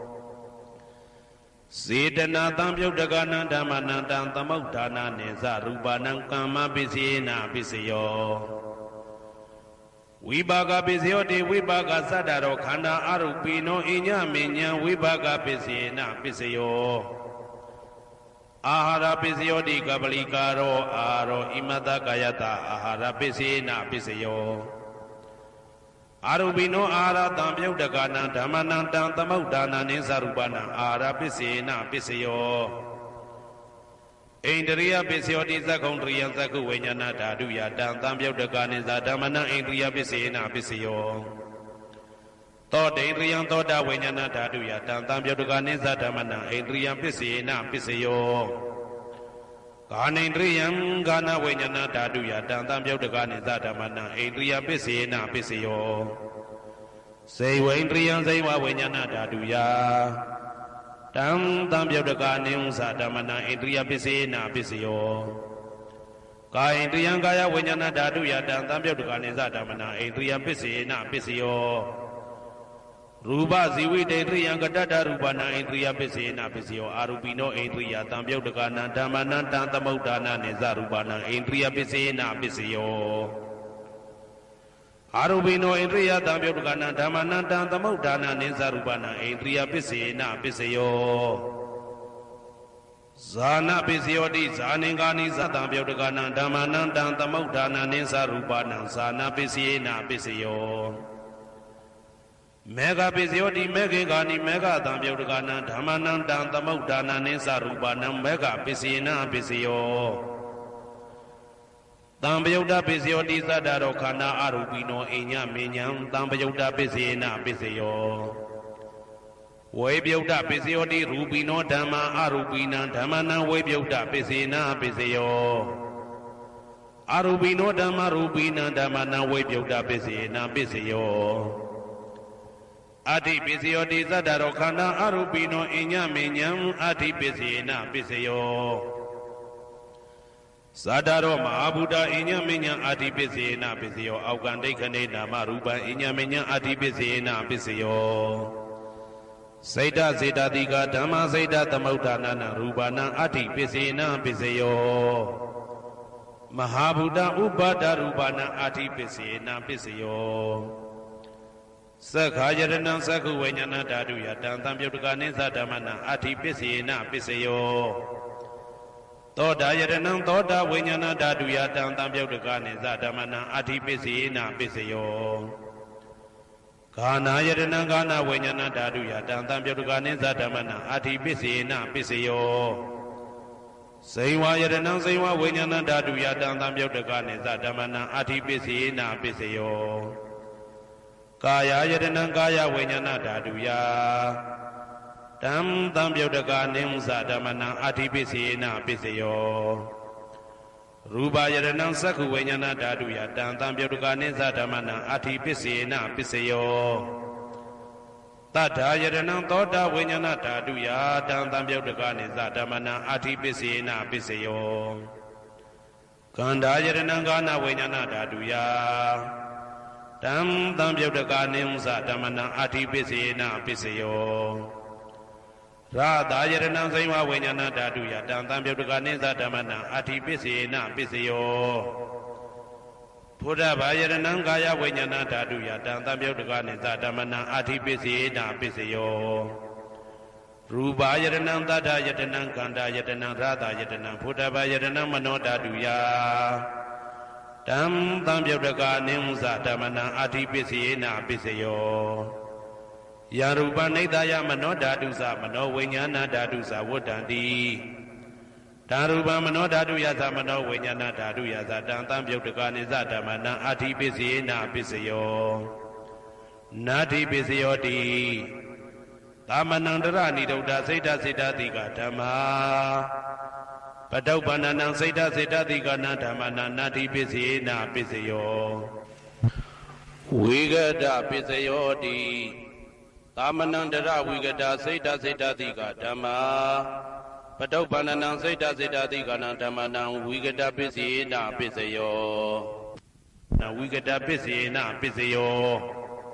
စေတနာတံပြုတ်တကနံဓမ္မနံတံသမုဋ္ဌာနာနေဇရူပနံကမ္မပိစေနပိစယောဝိပါကပိစယောတိဝိပါကသတ္တရောခန္ဓာအရုပိနောအညမေညံဝိပါကပိစေနပိစယောအာဟာရပိစယောတိကပလိကာရောအာရောဣမတကာယတအာဟာရပိစေနပိစယောအာရုပိနောအာဟာရတံပြုတ်တကနံဓမ္မနံတံသမုဋ္ဌာနာနိသရူပနံအာဟာရပိစေနပိစယောဣန္ဒရိယပိစယောတိသက္ကုံတရိယသက္ကုဝိညာဏဓာတုယတံတံပြုတ်တကနိသဓမ္မနံဣန္ဒရိယပိစေနပိစယောသောတေန္ဒရိယသောတာဝိညာဏဓာတုယတံတံပြုတ်တကနိသဓမ္မနံဣန္ဒရိယပိစေနပိစယောကာနိန္ဒရိယကာနဝိညာဏဓာတုယတံတံပြုတ်တကနိသဓမ္မနံဣန္ဒရိယပိစေနပိစယောစေဝိန္ဒရိယစေဝဝိညာဏဓာတုယတံတံပြုတ်တကနိသဓမ္မနံဣန္ဒရိယပိစေနပိစယောကာယန္ဒရိယကာယဝိညာဏဓာတုယတံတံပြုတ်တကနိသဓမ္မနံဣန္ဒရိယပိစေနပိစယောရူပဇီဝိတေတရိယံကတ္တရူပနာဣန္ဒရိယပိစေနပိစယောအာရူပိနောဣန္ဒရိယတံပြုတ်တကနံဓမ္မနံတံသမုဋ္ဌာနာနိသရူပနံဣန္ဒရိယပိစေနပိစယောအာရူပိနောဣန္ဒရိယတံပြုတ်တကနံဓမ္မနံတံသမုဋ္ဌာနာနိသရူပနံဣန္ဒရိယပိစေနပိစယောဇာနပိစယောတိဇာနိကာနိသတံပြုတ်တကနံဓမ္မနံတံသမုဋ္ဌာနာနိသရူပနံဇာနပိစေနပိစယော Mega Pisioti Megani Mega Tambiotana Dhamanan Tamudana Nisa Rubanam Mega Pisina Pisio Tambiota Pisioti Zadarokana Arubino Inya Minyam Tambiota Pisina Pisio Webiota Pisioti Rubino Dama Arubina Damana Webiota Pisina Pisio Arubino Dama Rubina Damana Webiota Pisina Pisio Adi Pisioti Zadarokana Arubino Inya Minyam Adi Pisina Pisio Sadaro Mahabuddha Inya Minya Adi Pisina Pisio Augande Kane Namaruba Inya Minya Adi Pisina Pisio Saida Zeta Diga Dhamma Saida Tamautana Rubana Adi Pisina Pisio Mahabuddha Ubada Rubana Adi Pisina Pisio Sakhayaranam Sakhu Vajnana Dhatu Yatan Tambyutkane Sadhamana Ati Pisena Pisayo Toda Yaranam Toda Vajnana Dhatu Yatan Tambyutkane Sadhamana Ati Pisena Pisayo Kana Yaranam Kana Vajnana Dhatu Yatan Tambyutkane Sadhamana Ati Pisena Pisayo Saiva Yaranam Saiva Vajnana Dhatu Yatan Tambyutkane Sadhamana Ati Pisena Pisayo Kaya Yadanam Kaya Vajnana Dhaduya Tam Tambyotaka Nimsa Dhamana Atipisena Pisayo Ruba Yadanam Sakhu Vajnana Dhaduya Tam Tambyotaka Nimsa Dhamana Atipisena Pisayo Tata Yadanam Tota Vajnana Dhaduya Tam Tambyotaka Nimsa Dhamana Atipisena Pisayo Kanda Yadanam Kana Vajnana Dhaduya Tam Tambyotaka Nimsa Dhamana Ati Pisena Pisayo Radha Yaranam Saiva Vajnana Dhaduya Tam Tambyotaka Nimsa Dhamana Ati Pisena Pisayo Buddha Yaranam Kaya Vajnana Dhaduya Tam Tambyotaka Nimsa Dhamana Ati Pisena Pisayo Rupa Yaranam Tata Yatanam Kanda Yatanam Radha Yatanam Buddha Yaranam Mano Dhaduya Tam Tambyotaka Nimsa Dhamana Ati Pisena Pisayo Yarupa Nidaya Mano Dhadusa Mano Vajnana Dhadusa Vudanti Darupa Mano Dhaduyasa Mano Vajnana Dhaduyasa Tam Tambyotaka Nimsa Dhamana Ati Pisena Pisayo Nati Pisayoti Tamanandara Nidauda Seta Seta Tika Dhamma Padaupananang Seta Seta Tika Dhamana Nati Pisena Pisayo Vigata Pisayoti Tamanandara Vigata Seta Seta Tika Dhamma Padaupananang Seta Seta Tika Dhamana Vigata Pisena Pisayo Vigata Pisena Pisayo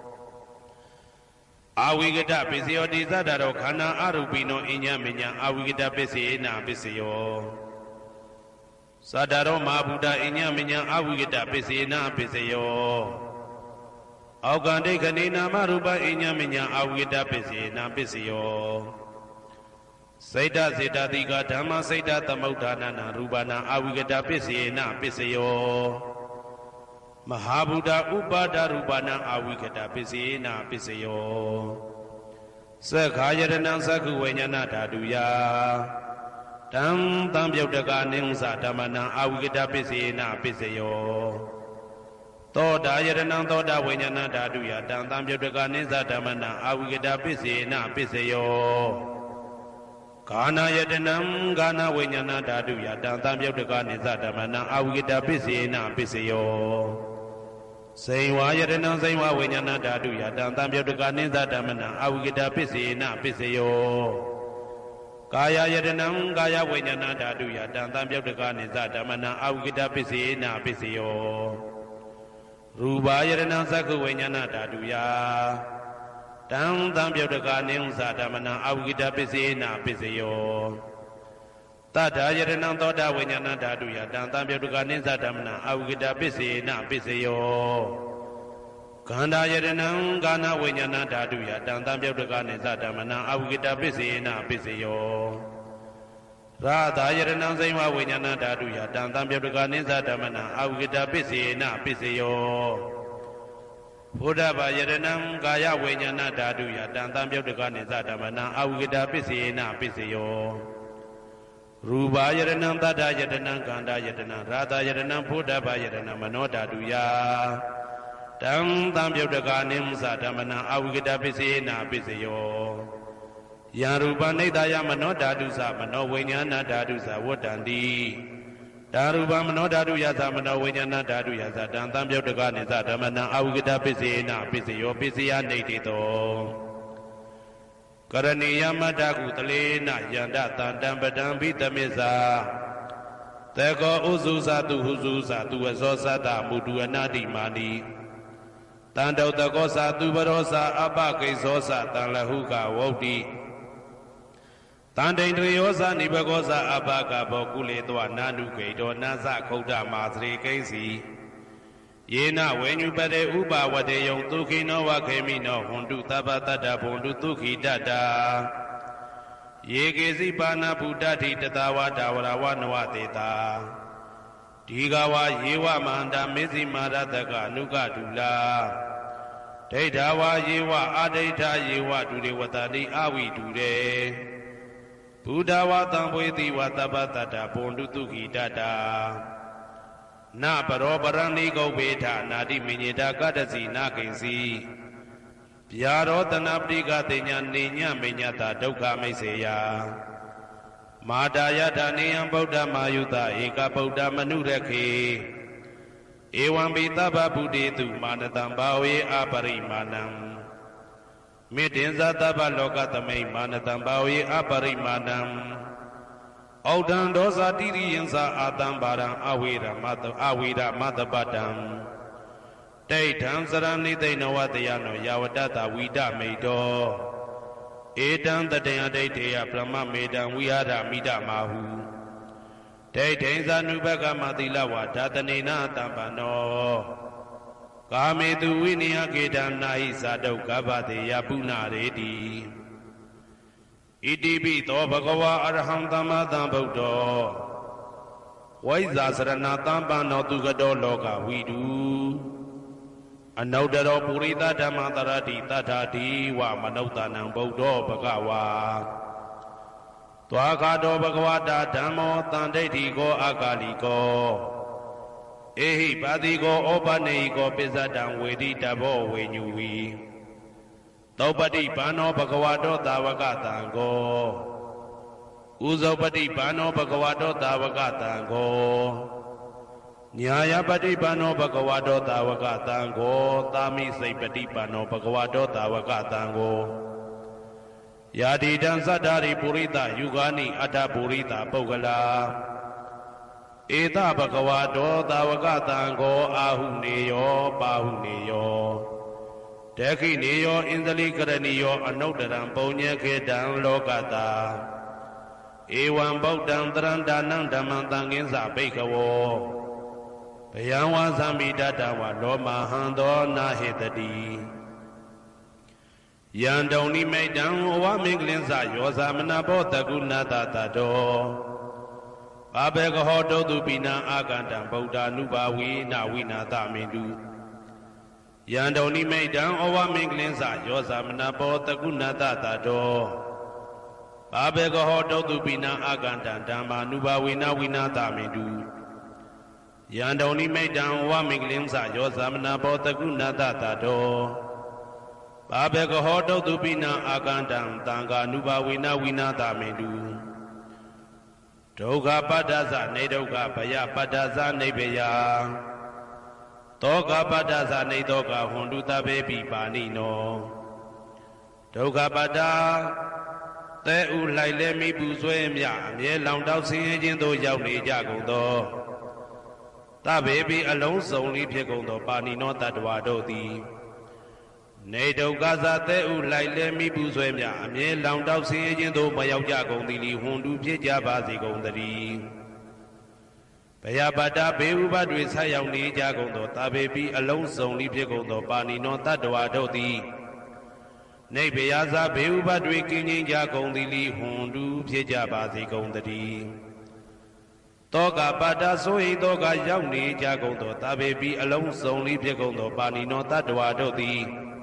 Avigata Pisayo Dizadaro Kana Arubino Inya Minya Avigata Pisena Pisayo Sadaro Mahabuddha Inya Minya Avigata Pisena Pisayo Augande Kanina Maruba Inya Minya Avigata Pisena Pisayo Saida Zeta Diga Dhamma Saida Tamautana Rubana Avigata Pisena Pisayo Mahabuddha Ubada Rubana Avigata Pisena Pisayo Sakhayaranam Sakhu Vajnana Dhaduya Tam Tambyotaka Nimsa Dhamana Avigata Pisena Pisayo Toda Yaranam Toda Vajnana Dhaduya Tam Tambyotaka Nimsa Dhamana Avigata Pisena Pisayo Kana Yadanam Kana Vajnana Dhaduya Tam Tambyotaka Nimsa Dhamana Avigata Pisena Pisayo Saiva Yadanam Saiva Vajnana Dhaduya Tam Tambyotaka Nimsa Dhamana Avigata Pisena Pisayo Kaya Yadanam Kaya Vajnana Dhaduya Tam Tambyotaka Nimsa Dhamana Avigata Pisena Pisayo Rupa Yadanam Sakhu Vajnana Dhaduya Tam Tambyotaka Nimsa Dhamana Avigata Pisena Pisayo Tata Yaranam Toda Vajnana Dhaduya Tam Tambyotaka Nimsa Dhamana Avigata Pisena Pisayo Kanda Yaranam Kana Vajnana Dhaduya Tam Tambyotaka Nimsa Dhamana Avigata Pisena Pisayo Radha Yaranam Saiva Vajnana Dhaduya Tam Tambyotaka Nimsa Dhamana Avigata Pisena Pisayo ဘုဒ္ဓဘာယရဏံကာယဝိညာဏဓာတုယတံတံပြုတ်တကနိသဓမ္မနံအဝိကတာပစ္စယေနပစ္စယောရူပယရဏံတတ္တယတနံကန္တာယတနံရာသယတနံဘုဒ္ဓဘာယရဏံမနောဓာတုယတံတံပြုတ်တကနိသဓမ္မနံအဝိကတာပစ္စယေနပစ္စယောယံရူပနိဒာယမနောဓာတုသမနောဝိညာဏဓာတုသဝတ္တန္တိဓာရူပမနောဓာတုယသမနောဝိညာဏဓာတုယသတံတံပြုတ်တကနိသဓမ္မနံအဝိကတပစ္စယေနပစ္စယောပစ္စယနေတိတောကရဏီယမတ္တကုတလေနယန္တတံတံပတံဘိတမေဇာတေကောဥစုဇတုဟုစုဇတုဝဇောသတ္တမုတုအနာတိမာနိတံတောတကောသသူပရောသအပကိဇောသတံလဟုကဝုတ်တိတန်တိန်တယောဇနိဘကောဇအဘကဘောကုလေတောနာနုဂေတောနာသခုဒ္ဓမာသရေကိဉ္စီယေနဝေညုပတေဥပဝတေယံဒုခိနောဝခေမိနောဟွန်တုသဗ္ဗတတ္တဘုံတုဒုခိတတ္တာယေကေစီပါဏဗုဒ္ဓတိတတဝဒါဝရဝနဝတေတာဒီဃဝယေဝမန္တမေဇိမာရတကအနုကဒုလာဒိဋ္ဌဝယေဝအာဒိဋ္ဌယေဝဒုရေဝတတိအဝိဒုရေဘုဒ္ဓဝါတံဘွေတိဝသဗ္ဗတတ္တဘုံတုတုခိတတ္တာနပရောပရဏိကုဗ္ဗေထနာတိမညေတာကတ္တစီနာကိဉ္စီဗျာရောတနာပတိကတိညာနေညမေညတာဒုက္ခမိတ်စေယမာတာယထာနေယံဗုဒ္ဓမာယုတဧကဗုဒ္ဓမနုရခေဧဝံပိသဗ္ဗဗုတေတုမာနတံဘာဝေအပရိမာဏံမေတ္တင်ဇသဗ္ဗလောကသမိမာနတံဘာဝေအပရိမာဏံဩဒံဒောဇာတိရိယံသာအာတံဘာရံအဝေရမတပတံဒိဋ္ဌံစရဏိသိဏဝတယနောယာဝတတဝိဒမိတောဧတံတတယဒိဋ္ဌေယပရမမေတံဝိဟာရမိဒမာဟုဒိဋ္ဌိဇာနုဘကမသီလဝါဓာတနေနတံပနောကာမေတုဝိနိယကေတံနာဟိဇာတုကဗ္ဗတေယပုဏ္ဏရေတိဣတိပိသောဘဂဝါအရဟံသမ္မာသမ္ဗုဒ္ဓောဝိဇာစရဏတံပန္နောသူကတောလောကဝိတုအနုတ္တရောပုရိသဓမ္မတရတိတထာတိဝမနုဿာနံဗုဒ္ဓောဘဂဝါသွားခါတောဘဂဝတာဓမ္မောတန်ဒိဋ္ဌိကောအာကာလိကောဧဟိပါတိကောဩပနေဟိကောပိစ္ဆတံဝေတိတဘောဝေညူဝီသောပတိဘာနောဘဂဝတောသာဝကတံကောဥဇောပတိဘာနောဘဂဝတောသာဝကတံကောညာယပတိဘာနောဘဂဝတောသာဝကတံကောသာမိစိတ်ပတိဘာနောဘဂဝတောသာဝကတံကောယာတိတံသတ္တာရိပုရိသယုဂာနိအတ္တပုရိသပုဂ္ဂလာဧတဘဂဝတောသာဝကတံကောအာဟုနေယောပါဟုနေယောဒခိနေယောဣန္ဒလိကရဏီယောအနုတ္တရံပုံညေခေတံလောကတာဧဝံဗုဒ္ဓံတရံဒါနံဓမ္မံသံဃင်းစဘိက္ခဝောဘယံဝါသမိတတဝလောမဟံသောနာဟေတတိယံတုံနိမိတံဝမင်္ဂလင်းစယောဇာမနဘောတကုဏတတတောဘာဘေကဟောတုတုပိနံအာကန္တံဗုဒ္ဓ ानु ဘာဝေနဝိနာသမေတုယံတုံနိမိတံဩဝမင်္ဂလင်းစယောဇာမနဘောတကုဏတတတောဘာဘေကဟောတုတုပိနံအာကန္တံဓမ္မာ ानु ဘာဝေနဝိနာသမေတုယံတုံနိမိတံဩဝမင်္ဂလင်းစယောဇာမနဘောတကုဏတတတောဘာဘေကဟောတုတုပိနံအာကန္တံသံဃာ ानु ဘာဝေနဝိနာသမေတုဒုက္ခပတ္တသနေဒုက္ခဘယပတ္တသနေဘယတောကပတ္တသနေတောကဟွန်တုတဘေပိပါဏိနောဒုက္ခပတ္တသဲဥလိုက်လဲမိပူဆွဲမြအမြဲလောင်တောက်ဆင်းရဲခြင်းသို့ရောက်နေကြကုန်သောတဘေပိအလုံးစုံလေးဖြစ်ကုန်သောပါဏိနောတတ္တဝါတို့သည်နေဒုက္ခသသဲဥလိုက်လဲမိပူဆွဲမြအမြဲလောင်တောက်ဆင်းရဲခြင်းသို့မရောက်ကြကုန်သည်လီဟွန်တုဖြစ်ကြပါစေကုန်သတည်းဘယပတ္တဘေဥပတွေဆက်ရောက်နေကြကုန်သောတာဘေပိအလုံးစုံလေးဖြစ်ကုန်သောပါဏိနောတတ္တဝါတို့သည်နေဘယဇဘေဥပတွေကင်းငြိမ်းကြကုန်သည်လီဟွန်တုဖြစ်ကြပါစေကုန်သတည်းတောကပါတာဆိုရင်တောကရောက်နေကြကုန်သောတာပေပြီးအလုံးစုံလေးဖြစ်ကုန်သောပါဏိနောတတ္တဝါတို့သည်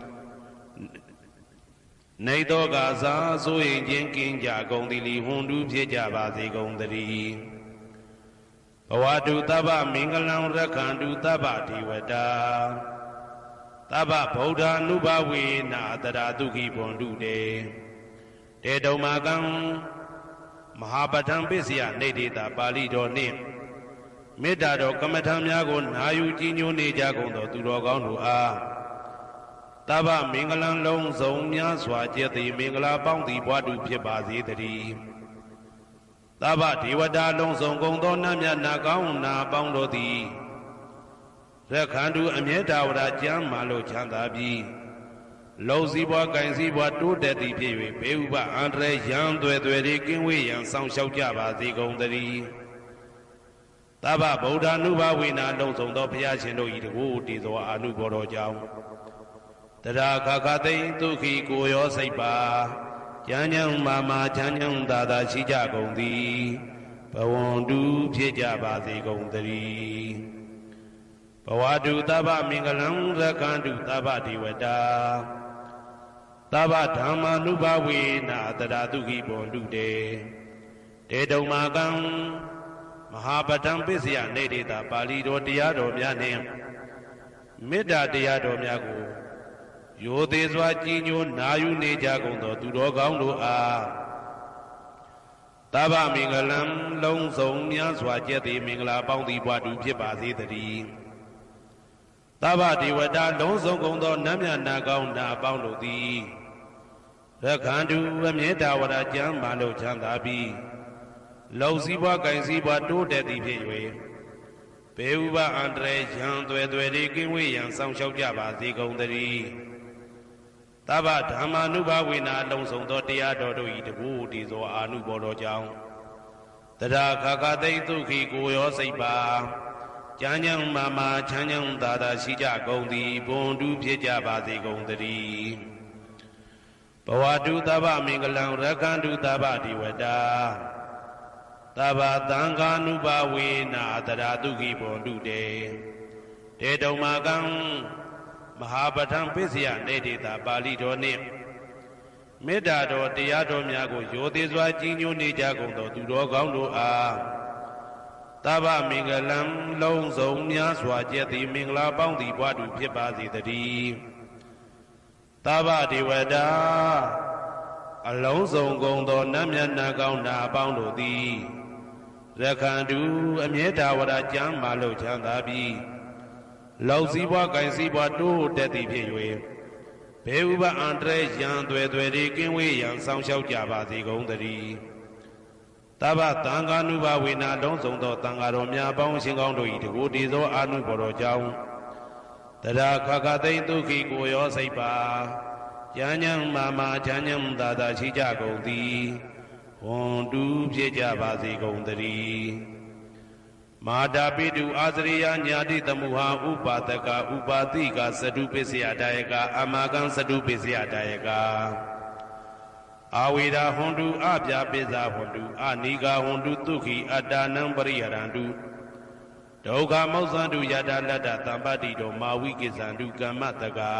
နေတောကစားဆိုရင်ချင်းကင်းကြကုန်သည်လီဟွန်တူးဖြစ်ကြပါစေကုန်သတည်းဘဝတုတဗ္ဗမင်္ဂလံရက္ခန္တုတဗ္ဗဒေဝတာတဗ္ဗဗုဒ္ဓ ानु ဘဝေနာတရာဒုက္ခိဘွန်တုတေတေတုံမာကံမဟာပဋ္ဌံပစ္စယနေတေတာပါဠိတော်နှင့်မေတ္တာတော်ကမ္မထံများကိုနာယူကြည်ညိုနေကြကုန်သောသူတော်ကောင်းတို့အားတဗ္ဗမင်္ဂလံလုံးစုံများစွာကျက်သည်မင်္ဂလာပေါင်းသည်ဘွားတူဖြစ်ပါစေတည်းတဗ္ဗဒေဝတာလုံးစုံကုန်သောနတ်မြတ်နာကောင်းနာပေါင်းတို့သည်ရက္ခန္တုအမြဲတဝရကျမ်းမာလို့ချမ်းသာပြီးလုံစည်းပွားကင်စည်းပွားတိုးတက်သည်ဖြစ်၍ဘေဥပအန္တရာယ်ရန်သွဲသွဲတွေကင်းဝေးရန်ဆောင်လျှောက်ကြပါစေကုန်သတည်းတဗ္ဗဗုဒ္ဓ ानु ဘဝေနာလုံးစုံသောဘုရားရှင်တို့၏တကူတည်သောအာနုဘော်တော်ကြောင့်တရာခခသိမ့်ဒုက္ခိကိုရောစိတ်ပါကျမ်းချမ်းမာမာချမ်းချမ်းသာသာရှိကြကုန်သည်ဘဝန္တုဖြစ်ကြပါစေကုန်သတည်းဘဝတုတဗ္ဗမင်္ဂလံရက္ခန္တုတဗ္ဗဒေဝတာတဗ္ဗဓမ္မာနုဘဝေနာတရာဒုက္ခိဘွန်တုတေတေတုံမာကံမဟာပဋ္ဌံပစ္စယနေတေတာပါဠိတော်တရားတော်များနှင့်မေတ္တာတရားတော်များကိုရိုသေစွာကြည်ညိုနာယူနေကြကုန်သောသူတော်ကောင်းတို့အားတဗ္ဗမင်္ဂလံလုံးစုံများစွာကျက်သည်မင်္ဂလာပေါင်းသည်ဘွားတူဖြစ်ပါစေတည်းတဗ္ဗဒေဝတာလုံးစုံကုန်သောနတ်မြတ်နာကောင်းနာပေါင်းတို့သည်ရက္ခန္တုအမြဲတဝရကျမ်းမာလို့ချမ်းသာပြီးလုံစည်းပွားကင်စည်းပွားတိုးတက်သည်ဖြစ်၍ဘေဥပအန္တရာယ်ရန်သွဲသွဲတွေကင်းဝေးရန်ဆောင်လျှောက်ကြပါစေကုန်သတည်းတဗ္ဗဓမ္မာနုဘဝေနာလုံးစုံသောတရားတော်တို့၏တကူတည်သောအာနုဘော်တော်ကြောင့်တရာခခသိမ့်ဒုက္ခိကိုရောစိတ်ပါကျမ်းချမ်းမာမာချမ်းချမ်းသာသာရှိကြကုန်သည်ဘွန်တူဖြစ်ကြပါစေကုန်သတည်းဘဝတုတဗ္ဗမင်္ဂလံရက္ခန္တုတဗ္ဗဒေဝတာတဗ္ဗသံဃာနုဘဝေနာတရာဒုက္ခိဘွန်တုတေတေတုံမာကံမဟာပဋ္ဌံပစ္စယနေတေတာပါဠိတော်နှင့်မေတ္တာတော်တရားတော်များကိုရိုသေစွာကြည်ညိုနေကြကုန်သောသူတော်ကောင်းတို့အားတဗ္ဗမင်္ဂလံလုံးစုံများစွာကျက်သည်မင်္ဂလာပေါင်းသည်ဘွားတူဖြစ်ပါစေတည်းတဗ္ဗဒေဝတာအလုံးစုံကုန်သောနတ်မြတ်နာကောင်းနာပေါင်းတို့သည်ရက္ခန္တုအမြဲတဝရကျမ်းမာလို့ချမ်းသာပြီးလုံစည်းပွားကင်စည်းပွားတိုးတက်သည်ဖြစ်၍ဘေဥပအန္တရာယ်ရန်သွဲသွဲတွေကင်းဝေးရန်ဆောင်လျှောက်ကြပါစေကုန်သတည်းတဗ္ဗသံဃာနုဘဝေနာလုံးစုံသောသံဃာတော်များပေါင်းရှင်ကောင်းတို့၏တကူတည်သောအာနုဘော်တော်ကြောင့်တရာခခသိမ့်ဒုက္ခိကိုရောစိတ်ပါကျမ်းချမ်းမာမာချမ်းချမ်းသာသာရှိကြကုန်သည်ဝွန်တူဖြစ်ကြပါစေကုန်သတည်းမာတာပိတုအာသရိယညာတိတမုဟာဥပါဒကဥပါတိကသတုပစ္စယဒါယကအမာကံသတုပစ္စယဒါယကအာဝေရာဟွန်တုအပြပိဇာဟွန်တုအနိဂါဟွန်တုဒုက္ခိအတ္တနံပရိယရန္တုဒုက္ခမောဇန္တုယတာလတ္တသံပတ္တိတောမာဝိကိဇန္တုကမ္မတကာ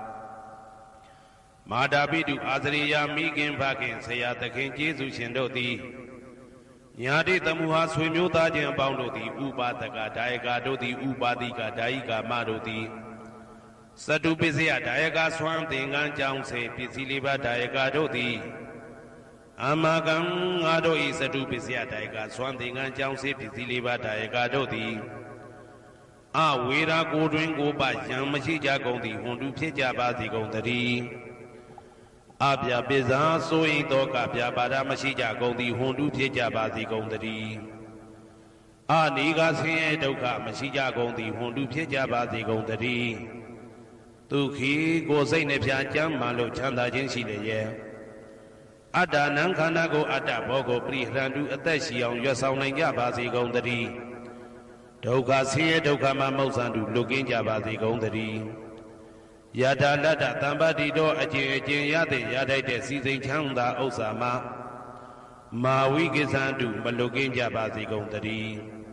မာတာပိတုအာသရိယမိခင်ဖခင်ဆရာသခင်ကျေးဇူးရှင်တို့သည်ညာတိတမုဟာဆွေမျိုးသားချင်းအပေါင်းတို့သည်ဥပါဒကဒါယကတို့သည်ဥပါတိကဒါယိကာမတို့သည်သတုပစ္စယဒါယကဆွမ်းသင်္ကန်းကြောင်းစေပစ္စည်းလေးပါးဒါယကတို့သည်အမကံငါတို့ဤသတုပစ္စယဒါယကဆွမ်းသင်္ကန်းကြောင်းစေပစ္စည်းလေးပါးဒါယကတို့သည်အဝေရာကိုတွင်ကိုပယံမရှိကြကုန်သည်ဟွန်တုဖြစ်ကြပါစေကုန်သတည်းအပြပိဇာဆိုရင်တော့ကပြပါဒမရှိကြကုန်သည်ဟွန်တုဖြစ်ကြပါစေကုန်သတည်းအနိဂဆင်းရဲဒုက္ခမရှိကြကုန်သည်ဟွန်တုဖြစ်ကြပါစေကုန်သတည်းဒုက္ခိကိုစိတ်နှပြကျမ်းမာလို့ချမ်းသာခြင်းရှိလေရဲ့အတ္တနံခန္ဓာကိုအတ္တဘောကိုပရိဟရန္တုအသက်ရှိအောင်ရွတ်ဆောင်နိုင်ကြပါစေကုန်သတည်းဒုက္ခဆင်းရဲဒုက္ခမှမဟုတ်ဆန်တုလွတ်ကင်းကြပါစေကုန်သတည်းယတာလတ္တသံပတ္တိတော်အကျင့်အကျင့်ရတဲ့ရထိုက်တဲ့စီစိန်ချမ်းသာဥစ္စာမှာမာဝိကိသန္တုမလွတ်ကင်းကြပါစေကုန်သတည်း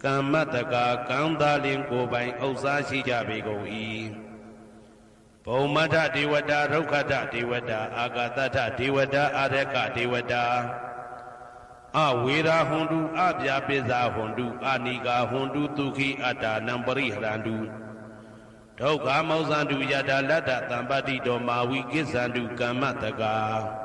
ကမ္မတကာကံသာလင်ကိုယ်ပိုင်ဥစ္စာရှိကြပေကုန်၏ဘုံမထဒေဝတာရုက္ခထဒေဝတာအာဂတထဒေဝတာအာရကဒေဝတာအဝေရာဟွန်တုအပြာပိဇာဟွန်တုအာနိကာဟွန်တုတုခိအတ္တနံပရိဟရန္တုဒုက္ခမောဇန္တုယတာလတ္တသံပတိတောမာဝိကိစ္ဆန္တုကမ္မတကာ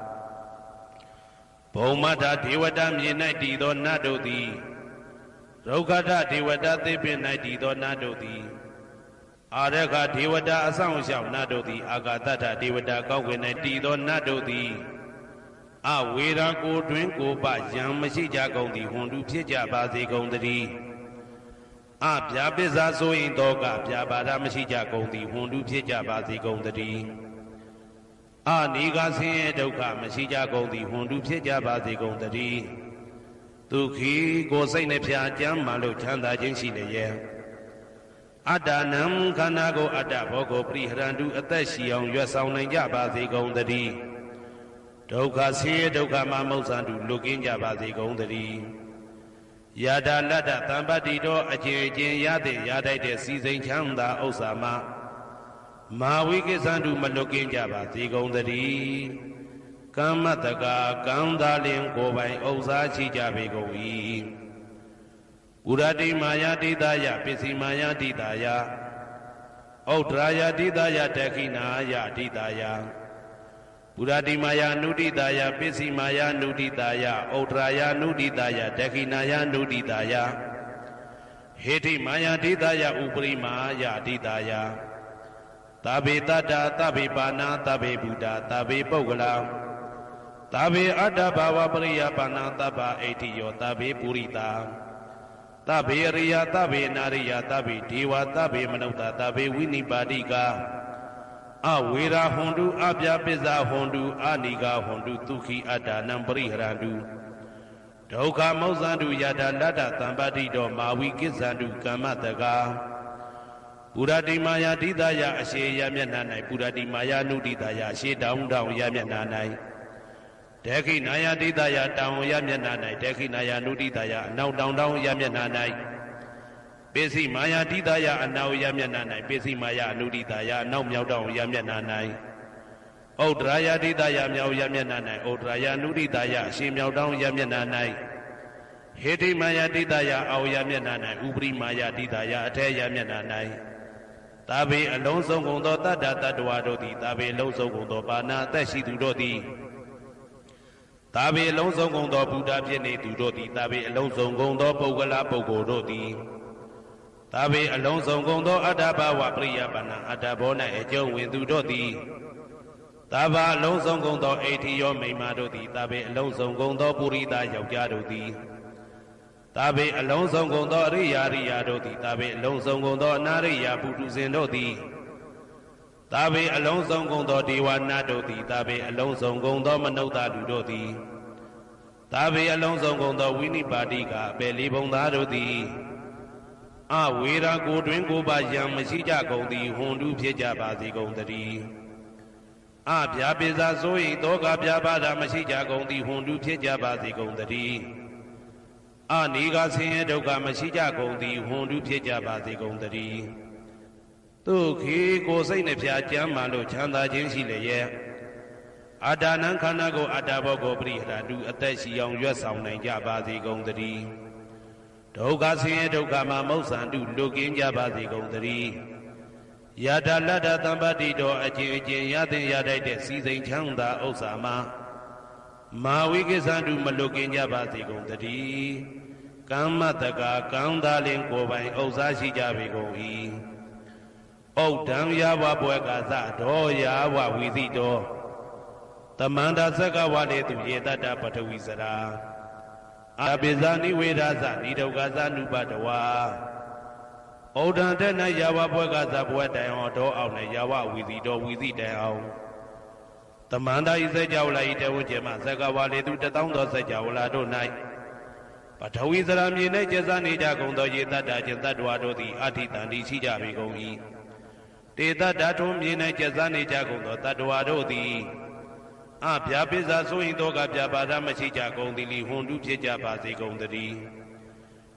ဘုံမထဒေဝတာမြေ၌တည်သောနတ်တို့သည်ရုက္ခထဒေဝတာသေပင်၌တည်သောနတ်တို့သည်အာရခဒေဝတာအဆောင်ရှောက်နတ်တို့သည်အာဂတထဒေဝတာကောက်ွယ်၌တည်သောနတ်တို့သည်အဝေရာကိုတွင်ကိုပယံမရှိကြကုန်သည်ဟွန်တုဖြစ်ကြပါစေကုန်တည်းအပြာပိဇာဆိုရင်တော့ကပြာပါဒမရှိကြကုန်သည်ဟွန်တုဖြစ်ကြပါစေကုန်တည်းအနိဂဆင်းရဲဒုက္ခမရှိကြကုန်သည်ဟွန်တုဖြစ်ကြပါစေကုန်တည်းဒုက္ခိကိုစိတ်နှဖျားကြမ်းမှလို့ချမ်းသာခြင်းရှိလျက်အတ္တနံခန္ဓာကိုအတ္တဘောကိုပရိဟရန္တုအသက်ရှိအောင်ရွတ်ဆောင်နိုင်ကြပါစေကုန်တည်းဒုက္ခဆင်းရဲဒုက္ခမမုစ္ဆန္တုလွတ်ကင်းကြပါစေကုန်တည်းယတာလတ္တသံပတ္တိတော်အကျဉ်းချင်းရတဲ့ရတိုက်တဲ့စီစိန်ချမ်းသာဥစ္စာမှာမာဝိကိစ္ဆန္တုမလွတ်ကင်းကြပါစေကုန်တည်းကမ္မတကာကံသာလင်ကိုယ်ပိုင်ဥစ္စာရှိကြပေကုန်၏ပုရတိမာယာတိတယပစ္စည်းမာယာတိတယဩဒရာယတိတယတခိနာယတိတယပုရတိမာယာနုတိတယပစ္စည်းမာယာနုတိတယဩဒရာယနုတိတယတခိနာယနုတိတယဟေတိမာယာတိတယဥပရိမာယတိတယသဗ္ဗေတတ္တသဗ္ဗေပါဏာသဗ္ဗေဘုဒ္ဓသဗ္ဗေပုဂ္ဂလာသဗ္ဗေအတ္တဘာဝပရိယပါဏာသဗ္ဗအိဋ္ဌိယောသဗ္ဗေပုရိတာသဗ္ဗေအရိယသဗ္ဗေနာရိယသဗ္ဗေဒေဝသဗ္ဗေမနုဿသဗ္ဗေဝိနိပါတိကအဝေရာဟွန်တုအပြာပိဇာဟွန်တုအာနိကာဟွန်တုဒုက္ခိအတ္တနံပရိဟရန္တုဒုက္ခမောဇန္တုယတာလတ္တသံပတိတောမာဝိကိစ္ဆန္တုကမ္မတကာပုရတိမာယာတိတယအရှိယမျက်နှာ၌ပုရတိမာယာနုတိတယအရှိတောင်းတောင်းယမျက်နှာ၌ဒေခိနာယတိတယတောင်းယမျက်နှာ၌ဒေခိနာယနုတိတယအနောက်တောင်းတောင်းယမျက်နှာ၌ပိစိမာယာတိတယအနောက်ယမျက်နှာ၌ပိစိမာယာအနုတိတယအနောက်မြောက်တောင်းယမျက်နှာ၌ဩဒရာယတိတယမြောက်ယမျက်နှာ၌ဩဒရာယနုတိတယအရှင်မြောက်တောင်းယမျက်နှာ၌ဟေတိမာယာတိတယအောယမျက်နှာ၌ဥပရိမာယာတိတယအထဲယမျက်နှာ၌သဗ္ဗေအလုံးစုံကုန်သောတတ္တတတ္တဝါတို့သည်သဗ္ဗေအလုံးစုံကုန်သောပါဏာအသက်ရှိသူတို့သည်သဗ္ဗေအလုံးစုံကုန်သောဘုဒ္ဓဖြစ်နေသူတို့သည်သဗ္ဗေအလုံးစုံကုန်သောပုဂ္ဂလပုဂ္ဂိုလ်တို့သည်သဗ္ဗေအလုံးစုံကုန်သောအတ္တဘဝပရိယပါဏာအတ္တဘော၌အကျုံးဝင်သူတို့သည်သဗ္ဗအလုံးစုံကုန်သောအိဋ္ဌိယောမိမ္မာတို့သည်သဗ္ဗေအလုံးစုံကုန်သောပုရိသယောက်ျားတို့သည်သဗ္ဗေအလုံးစုံကုန်သောအရိယာရိယာတို့သည်သဗ္ဗေအလုံးစုံကုန်သောအနာရိယာပုထုဇဉ်တို့သည်သဗ္ဗေအလုံးစုံကုန်သောဒေဝနာတို့သည်သဗ္ဗေအလုံးစုံကုန်သောမနုဿလူတို့သည်သဗ္ဗေအလုံးစုံကုန်သောဝိနိပါတိကအပေလေးဘုံသားတို့သည်အဝေရာကိုတွင်ကိုပါယံမရှိကြကုန်သည်ဟွန်တုဖြစ်ကြပါစေကုန်တည်းအဗျာပိဇာဆိုရင်တောကဗျာပါဒမရှိကြကုန်သည်ဟွန်တုဖြစ်ကြပါစေကုန်တည်းအနိဂဆင်းရဲဒုက္ခမရှိကြကုန်သည်ဟွန်တုဖြစ်ကြပါစေကုန်တည်းဒုက္ခိကိုစိတ်နှဖျားကြမ်းမှလို့ချမ်းသာခြင်းရှိလျက်အတ္တနံခန္ဓာကိုအတ္တဘောကိုပရိဟရတုအသက်ရှိအောင်ရွတ်ဆောင်နိုင်ကြပါစေကုန်တည်းဒုက္ခဆင်းရဲဒုက္ခမမုစ္ဆန္တုလွတ်ကင်းကြပါစေကုန်တည်းယတာလတ္တသံပတ္တိတော်အကျဉ်းချင်းရတဲ့ရတိုက်တဲ့စီစိန်ချမ်းသာဥစ္စာမှာမာဝိကိစ္ဆန္တုမလွတ်ကင်းကြပါစေကုန်တည်းကမ္မတကာကံသာလင်ကိုယ်ပိုင်ဥစ္စာရှိကြပေကုန်၏ဩဒံယာဝဘွယ်ကသဒောယာဝဝီသိတောတမန္တာသက္ကဝလေသူယေတတပထဝီစရာအပိဇာနိဝေဒသနိဒုက္ခသနုပတဝါဩဒံတဲ့၌ယာဝဘွယ်ကသဘွယ်တိုင်အောင်ဒောအောင်နဲ့ယာဝဝီသိတောဝီသိတိုင်အောင်တမန္တာဤစัจ java လာဤတဝဉ္ဇေမသက္ကဝလေသူ1000သောစัจ java လာတို့၌ပထဝီစရာမြေ၌ကျဇာနေကြကုန်သောယေတတခြင်းတတ္တဝါတို့သည်အဋ္ဌိတံတိရှိကြပေကုန်၏တေတတ္တထုံမြေ၌ကျဇာနေကြကုန်သောတတ္တဝါတို့သည်အဗျာပိဇာဆိုရင်တော့ကဗျာပါဒမရှိကြကုန်သည်လီဟွန်တုဖြစ်ကြပါစေကုန်တည်း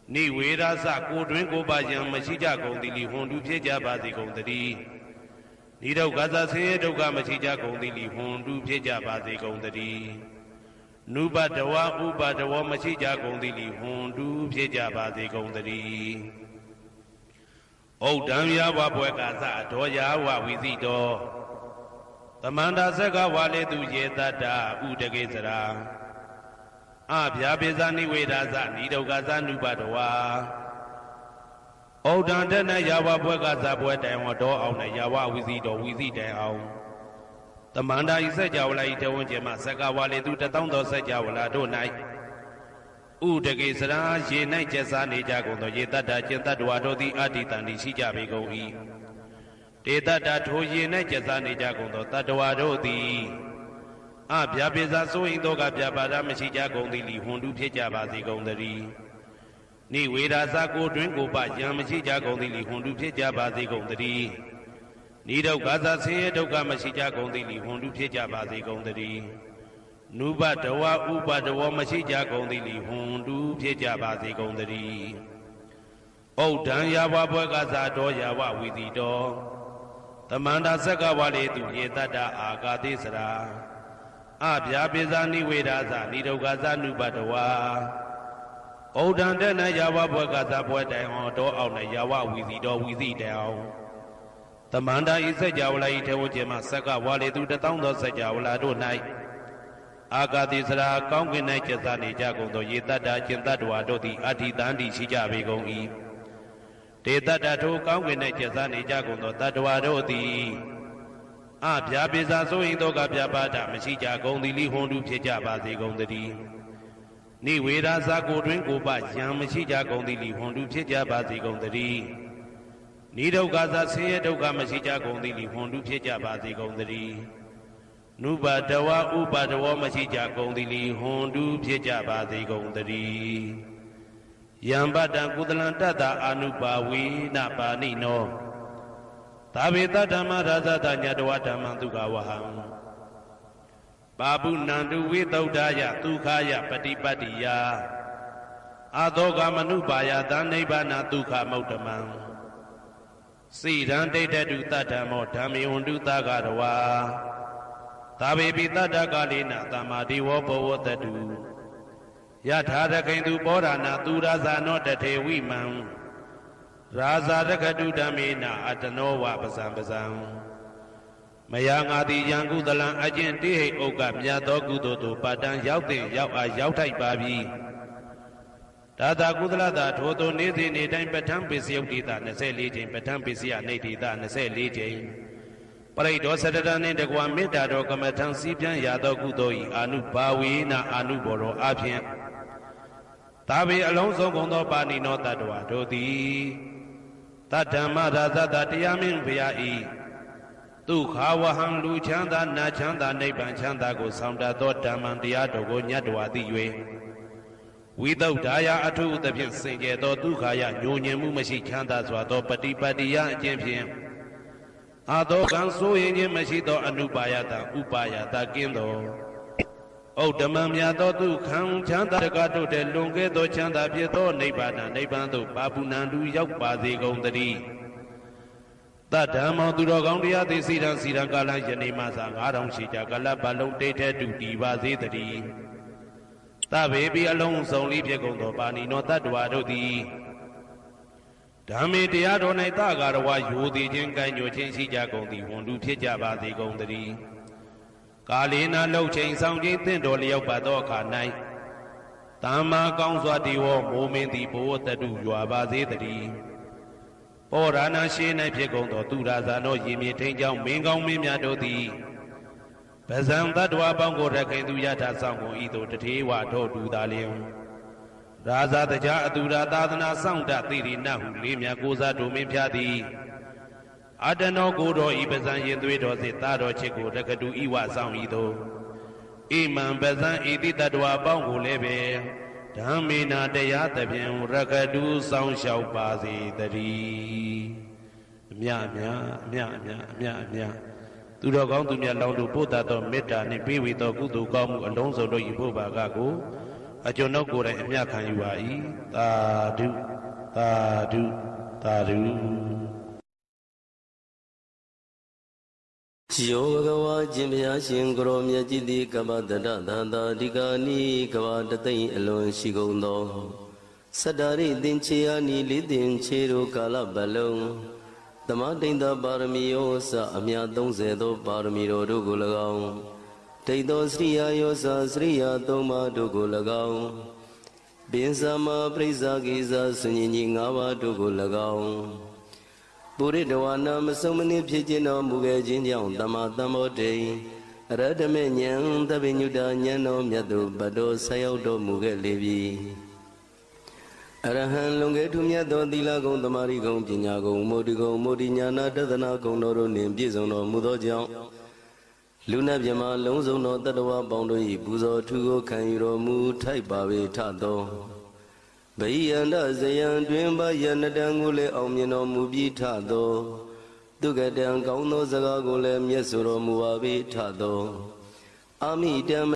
နိဝေရသကိုတွင်ကိုပါယံမရှိကြကုန်သည်လီဟွန်တူဖြစ်ကြပါစေကုန်သတည်းနိဒုက္ခသဆင်းရဲဒုက္ခမရှိကြကုန်သည်လီဟွန်တူဖြစ်ကြပါစေကုန်သတည်းနုပတဝဥပတဝမရှိကြကုန်သည်လီဟွန်တူဖြစ်ကြပါစေကုန်သတည်းဩဒံယဝဘွယ်ကာသအတော်ယာဝဝိသိတောသမန္တာဆက်ကဝါလေသူယေတတ္တဥတကေစရာအဗျာပိဇာနိဝေဒာသနိဒုက္ခသနုပတဝါဩဒံတနယဝဘွယ်ကာသဘွယ်တိုင်ဝတော်အောင်နဲ့ယဝဝိသိတော်ဝိသိတိုင်အောင်သမန္တာဤစัจ java လာဤတဝန်းကျင်မှဆက်ကဝါလေသူတသောသောစัจ java လာတို့၌ဥတကေစရာရေ၌ကျက်စားနေကြကုန်သောရေတတ္တကျင်တတ္တဝါတို့သည်အတ္တိတန်သည်ရှိကြပေကုန်၏တေတတ္တထိုရေ၌ကျက်စားနေကြကုန်သောတတ္တဝါတို့သည်အဗျာပိဇာဆိုရင်တော့ကဗျာပါဒမရှိကြကုန်သည်လီဟွန်တူဖြစ်ကြပါစေကုန်သတည်းနိဝေဒာသကိုတွင်ကိုပယံမရှိကြကုန်သည်လီဟွန်တူဖြစ်ကြပါစေကုန်သတည်းနိဒုက္ခသဆင်းရဲဒုက္ခမရှိကြကုန်သည်လီဟွန်တူဖြစ်ကြပါစေကုန်သတည်းနုပတဝဥပတဝမရှိကြကုန်သည်လီဟွန်တူဖြစ်ကြပါစေကုန်သတည်းဩဒံယဝဘွယ်ကသာတော်ယဝဝိတိတော်သမန္တာဆက်ကဝါလေသူယေတတ္တအာဂာတိစရာအဗျာပိဇာနိဝေဒာသနိဒုက္ခသနုပတဝါဩဒံတနယဝဘွယ်ကသာဘွယ်တိုင်အောင်တော်အောင်နဲ့ယဝဝိတိတော်ဝိတိတိုင်အောင်သမန္တာဤစัจ java လာဤထေဝကျင်မှဆက်ကဝါလေသူတသောသောစัจ java လာတို့၌အာဂတိစရာကောင်းကင်၌ကျက်စားနေကြကုန်သောယေတတ္တကျင်တတ္တဝါတို့သည်အဋ္ဌိတန်တိရှိကြပေကုန်၏တေတတ္တထိုကောင်းကင်၌ကျက်စားနေကြကုန်သောတတ္တဝါတို့သည်အဗျာပိဇာဆိုရင်တော့ကဗျာပါဒမရှိကြကုန်သည်လိဟွန်တူဖြစ်ကြပါစေကုန်သတည်းနိဝေဒာသကိုတွင်ကိုပယံမရှိကြကုန်သည်လိဟွန်တူဖြစ်ကြပါစေကုန်သတည်းနိဒုက္ခသဆင်းရဲဒုက္ခမရှိကြကုန်သည်လိဟွန်တူဖြစ်ကြပါစေကုန်သတည်းနုပတဝဥပတဝမရှိကြကုန်သည်လိဟွန်တူဖြစ်ကြပါစေကုန်သတည်းယံပတံကုသလံတတ္တအာနုပါဝေနပါဏိနောသာဝေတဓမ္မရာဇတညတဝဓမ္မံဒုက္ခဝဟံပါပုဏန္တုဝိသုဒ္ဓယဒုက္ခယပฏิပတ္တိယအာသောကမနုပါယသနိဗ္ဗာနဒုက္ခမௌတမံစိရန်ဒိဋ္ဌတုတတ္တမောဓမ္မေဝန္တုသဂရဝါသာဝေပိတတ္တကာလေနသမ္မာဒေဝဘောဝတတုယထာရခိန်သူပောရဏသူရာဇာနောတထေဝိမံရာဇာရခတုဓမ္မေနအတနောဝပဇံပဇံမယငါတိယံကုသလံအကျင့်တိဟိဥက္ကမြတ်သောကုသိုလ်တို့ပါတံရောက်တဲ့ရောက်အားရောက်ထိုက်ပါပြီဒါသာကုသလတာထိုသို့နေ့စဉ်နေ့တိုင်းပဋ္ဌံပစ္စယုတ်တိတာ24ကြိမ်ပဋ္ဌံပစ္စယနေတိတာ24ကြိမ်ပရိဒောသတ္တနှင့်တကွာမေတ္တာတော်ကမ္မထံစီးပြန်ရသောကုသိုလ်ဤအာနုဘာဝေနအာနုဘောရောအဖြင့်သာဝေအလုံးစုံကုန်သောပါဏိနောတတ္တဝါတို့သည်တတ္တမရာဇတတရားမင်းဘုရားဤဒုက္ခဝဟံလူချမ်းသာနာချမ်းသာနိဗ္ဗာန်ချမ်းသာကိုဆောင်တတ်သောဓမ္မံတရားတော်ကိုညတ်တော်သိ၍ဝိသုဒ္ဓါယအထုသဖြင့်စင်ကြယ်သောဒုက္ခယညိုညင်မှုမရှိချမ်းသာစွာသောပฏิပတ္တိယအကျင့်ဖြင့်အာသောကံဆိုရင်ခြင်းမရှိသောအနုပါယတဥပါယတကင်းသောဩဓမ္မမြတ်သောဒုက္ခံချမ်းသာတကတို့တဲ့လွန်ကဲသောချမ်းသာဖြစ်သောနိဗ္ဗာန်နိဗ္ဗာန်သို့ပါပုဏ္ဏတူရောက်ပါစေကုန်သတည်းတတ္တမောသူတော်ကောင်းတရားသိစီရန်ကာလယနေ့မှသာ9000ရှိကြကလပတ်လုံးတိတ်ထဲတူတည်ပါစေတည်းသဗ္ဗေပိအလုံးစုံလေးဖြစ်ကုန်သောပါဏိနောတတ္တဝါတို့သည်ဓမ္မေတရားတော်၌သဂါရဝယိုသည်ခြင်းကံ့ညိုခြင်းရှိကြကုန်သည်ဝန်တူဖြစ်ကြပါစေကုန်သတည်းကာလေနာလှုပ်ချိန်ဆောင်ခြင်းတင့်တော်လျောက်ပါသောအခါ၌သမ္မာကောင်းစွာတည်ဝမိုးမင်းသည်ဘဝတတုရွာပါစေတည်းပောရဏရှိ၌ဖြစ်ကုန်သောသူရာဇာနောရေမြေထိန်ကြောင့်မင်းကောင်းမင်းများတို့သည်ပဇံတတ္တဝါပေါင်းကိုရခိုင်သူယထာဆောင်ကုန်ဤသို့တထေဝထောတူသာလျင်ရာဇာတကြအတူရာသာသနာဆောင်တသိရိနဟုလေးမြတ်ကိုစားတို့မင်းဖျားသည်အတနောကိုတော်ဤပဇံရင်သွေးတော်စေတာတော်ချစ်ကိုရကတူဤဝဆောင်ဤသို့ဣမံပဇံဤတိတတ္တဝါပေါင်းကိုလည်းပဲဓမ္မေနာတရားသဖြင့်ရကတူဆောင်လျှောက်ပါစေတည်းအမြအမြသူတော်ကောင်းသူမြတ်လောင်းတို့ပို့တတ်သောမေတ္တာနှင့်ပေးဝေသောကုသိုလ်ကောင်းမှုအလုံးစုံတို့ဤဘုရားကကိုအကျွန်ုပ်ကိုယ်တိုင်အမြတ်ခံယူပါ၏သာဓုသာဓုသာဓုယောဘဂဝါခြင်းဘုရားရှင်ကိုရောမြတ်ကြီးသည်ကမ္ဘာတရသန္တာဒီကာနိကဘာတသိမ့်အလွန်ရှိကုန်သောစတ္တာရိသင်္ချေယာနိလေးသင်္ချေတို့ကာလပတ်လုံးသမတိန်သာပါရမီယောစအမြတ်30သောပါရမီတော်တို့ကို၎င်းတိတ်သောစရိယာယောစစရိယာ3ပါးတို့ကို၎င်းပင်စမပရိစ္ဆာကိစ္စဆင်ញင်ကြီး5ပါးတို့ကို၎င်းပုရိတဝါနာမဆုံးမနည်းဖြစ်ခြင်းတော်မူခဲ့ခြင်းကြောင့်တမတမောတိအရတမေဉဏ်သဗ္ဗညုတဉာဏ်တော်မြတ်သူဘတ်တော်ဆက်ရောက်တော်မူခဲ့လေပြီအရဟံလွန်ကဲထူးမြတ်သောသီလဂုဏ်သမာဓိဂုဏ်ပညာဂုဏ်မောတိဂုဏ်မောတိညာနာတသနာဂုဏ်တော်တို့နှင့်ပြည့်စုံတော်မူသောကြောင့်လူနာမြမလုံးစုံသောတတ္တဝါပေါင်းတို့၏ပူဇော်ထူကိုခံယူတော်မူထိုက်ပါပေထသောဗိယန္တဇယံတွင်ပါယနတံကိုလည်းအောင်မြင်တော်မူပြီးထသောဒုက္ကတံကောင်းသောစကားကိုလည်းမြတ်ဆိုတော်မူပါပေထသောအာမိတံ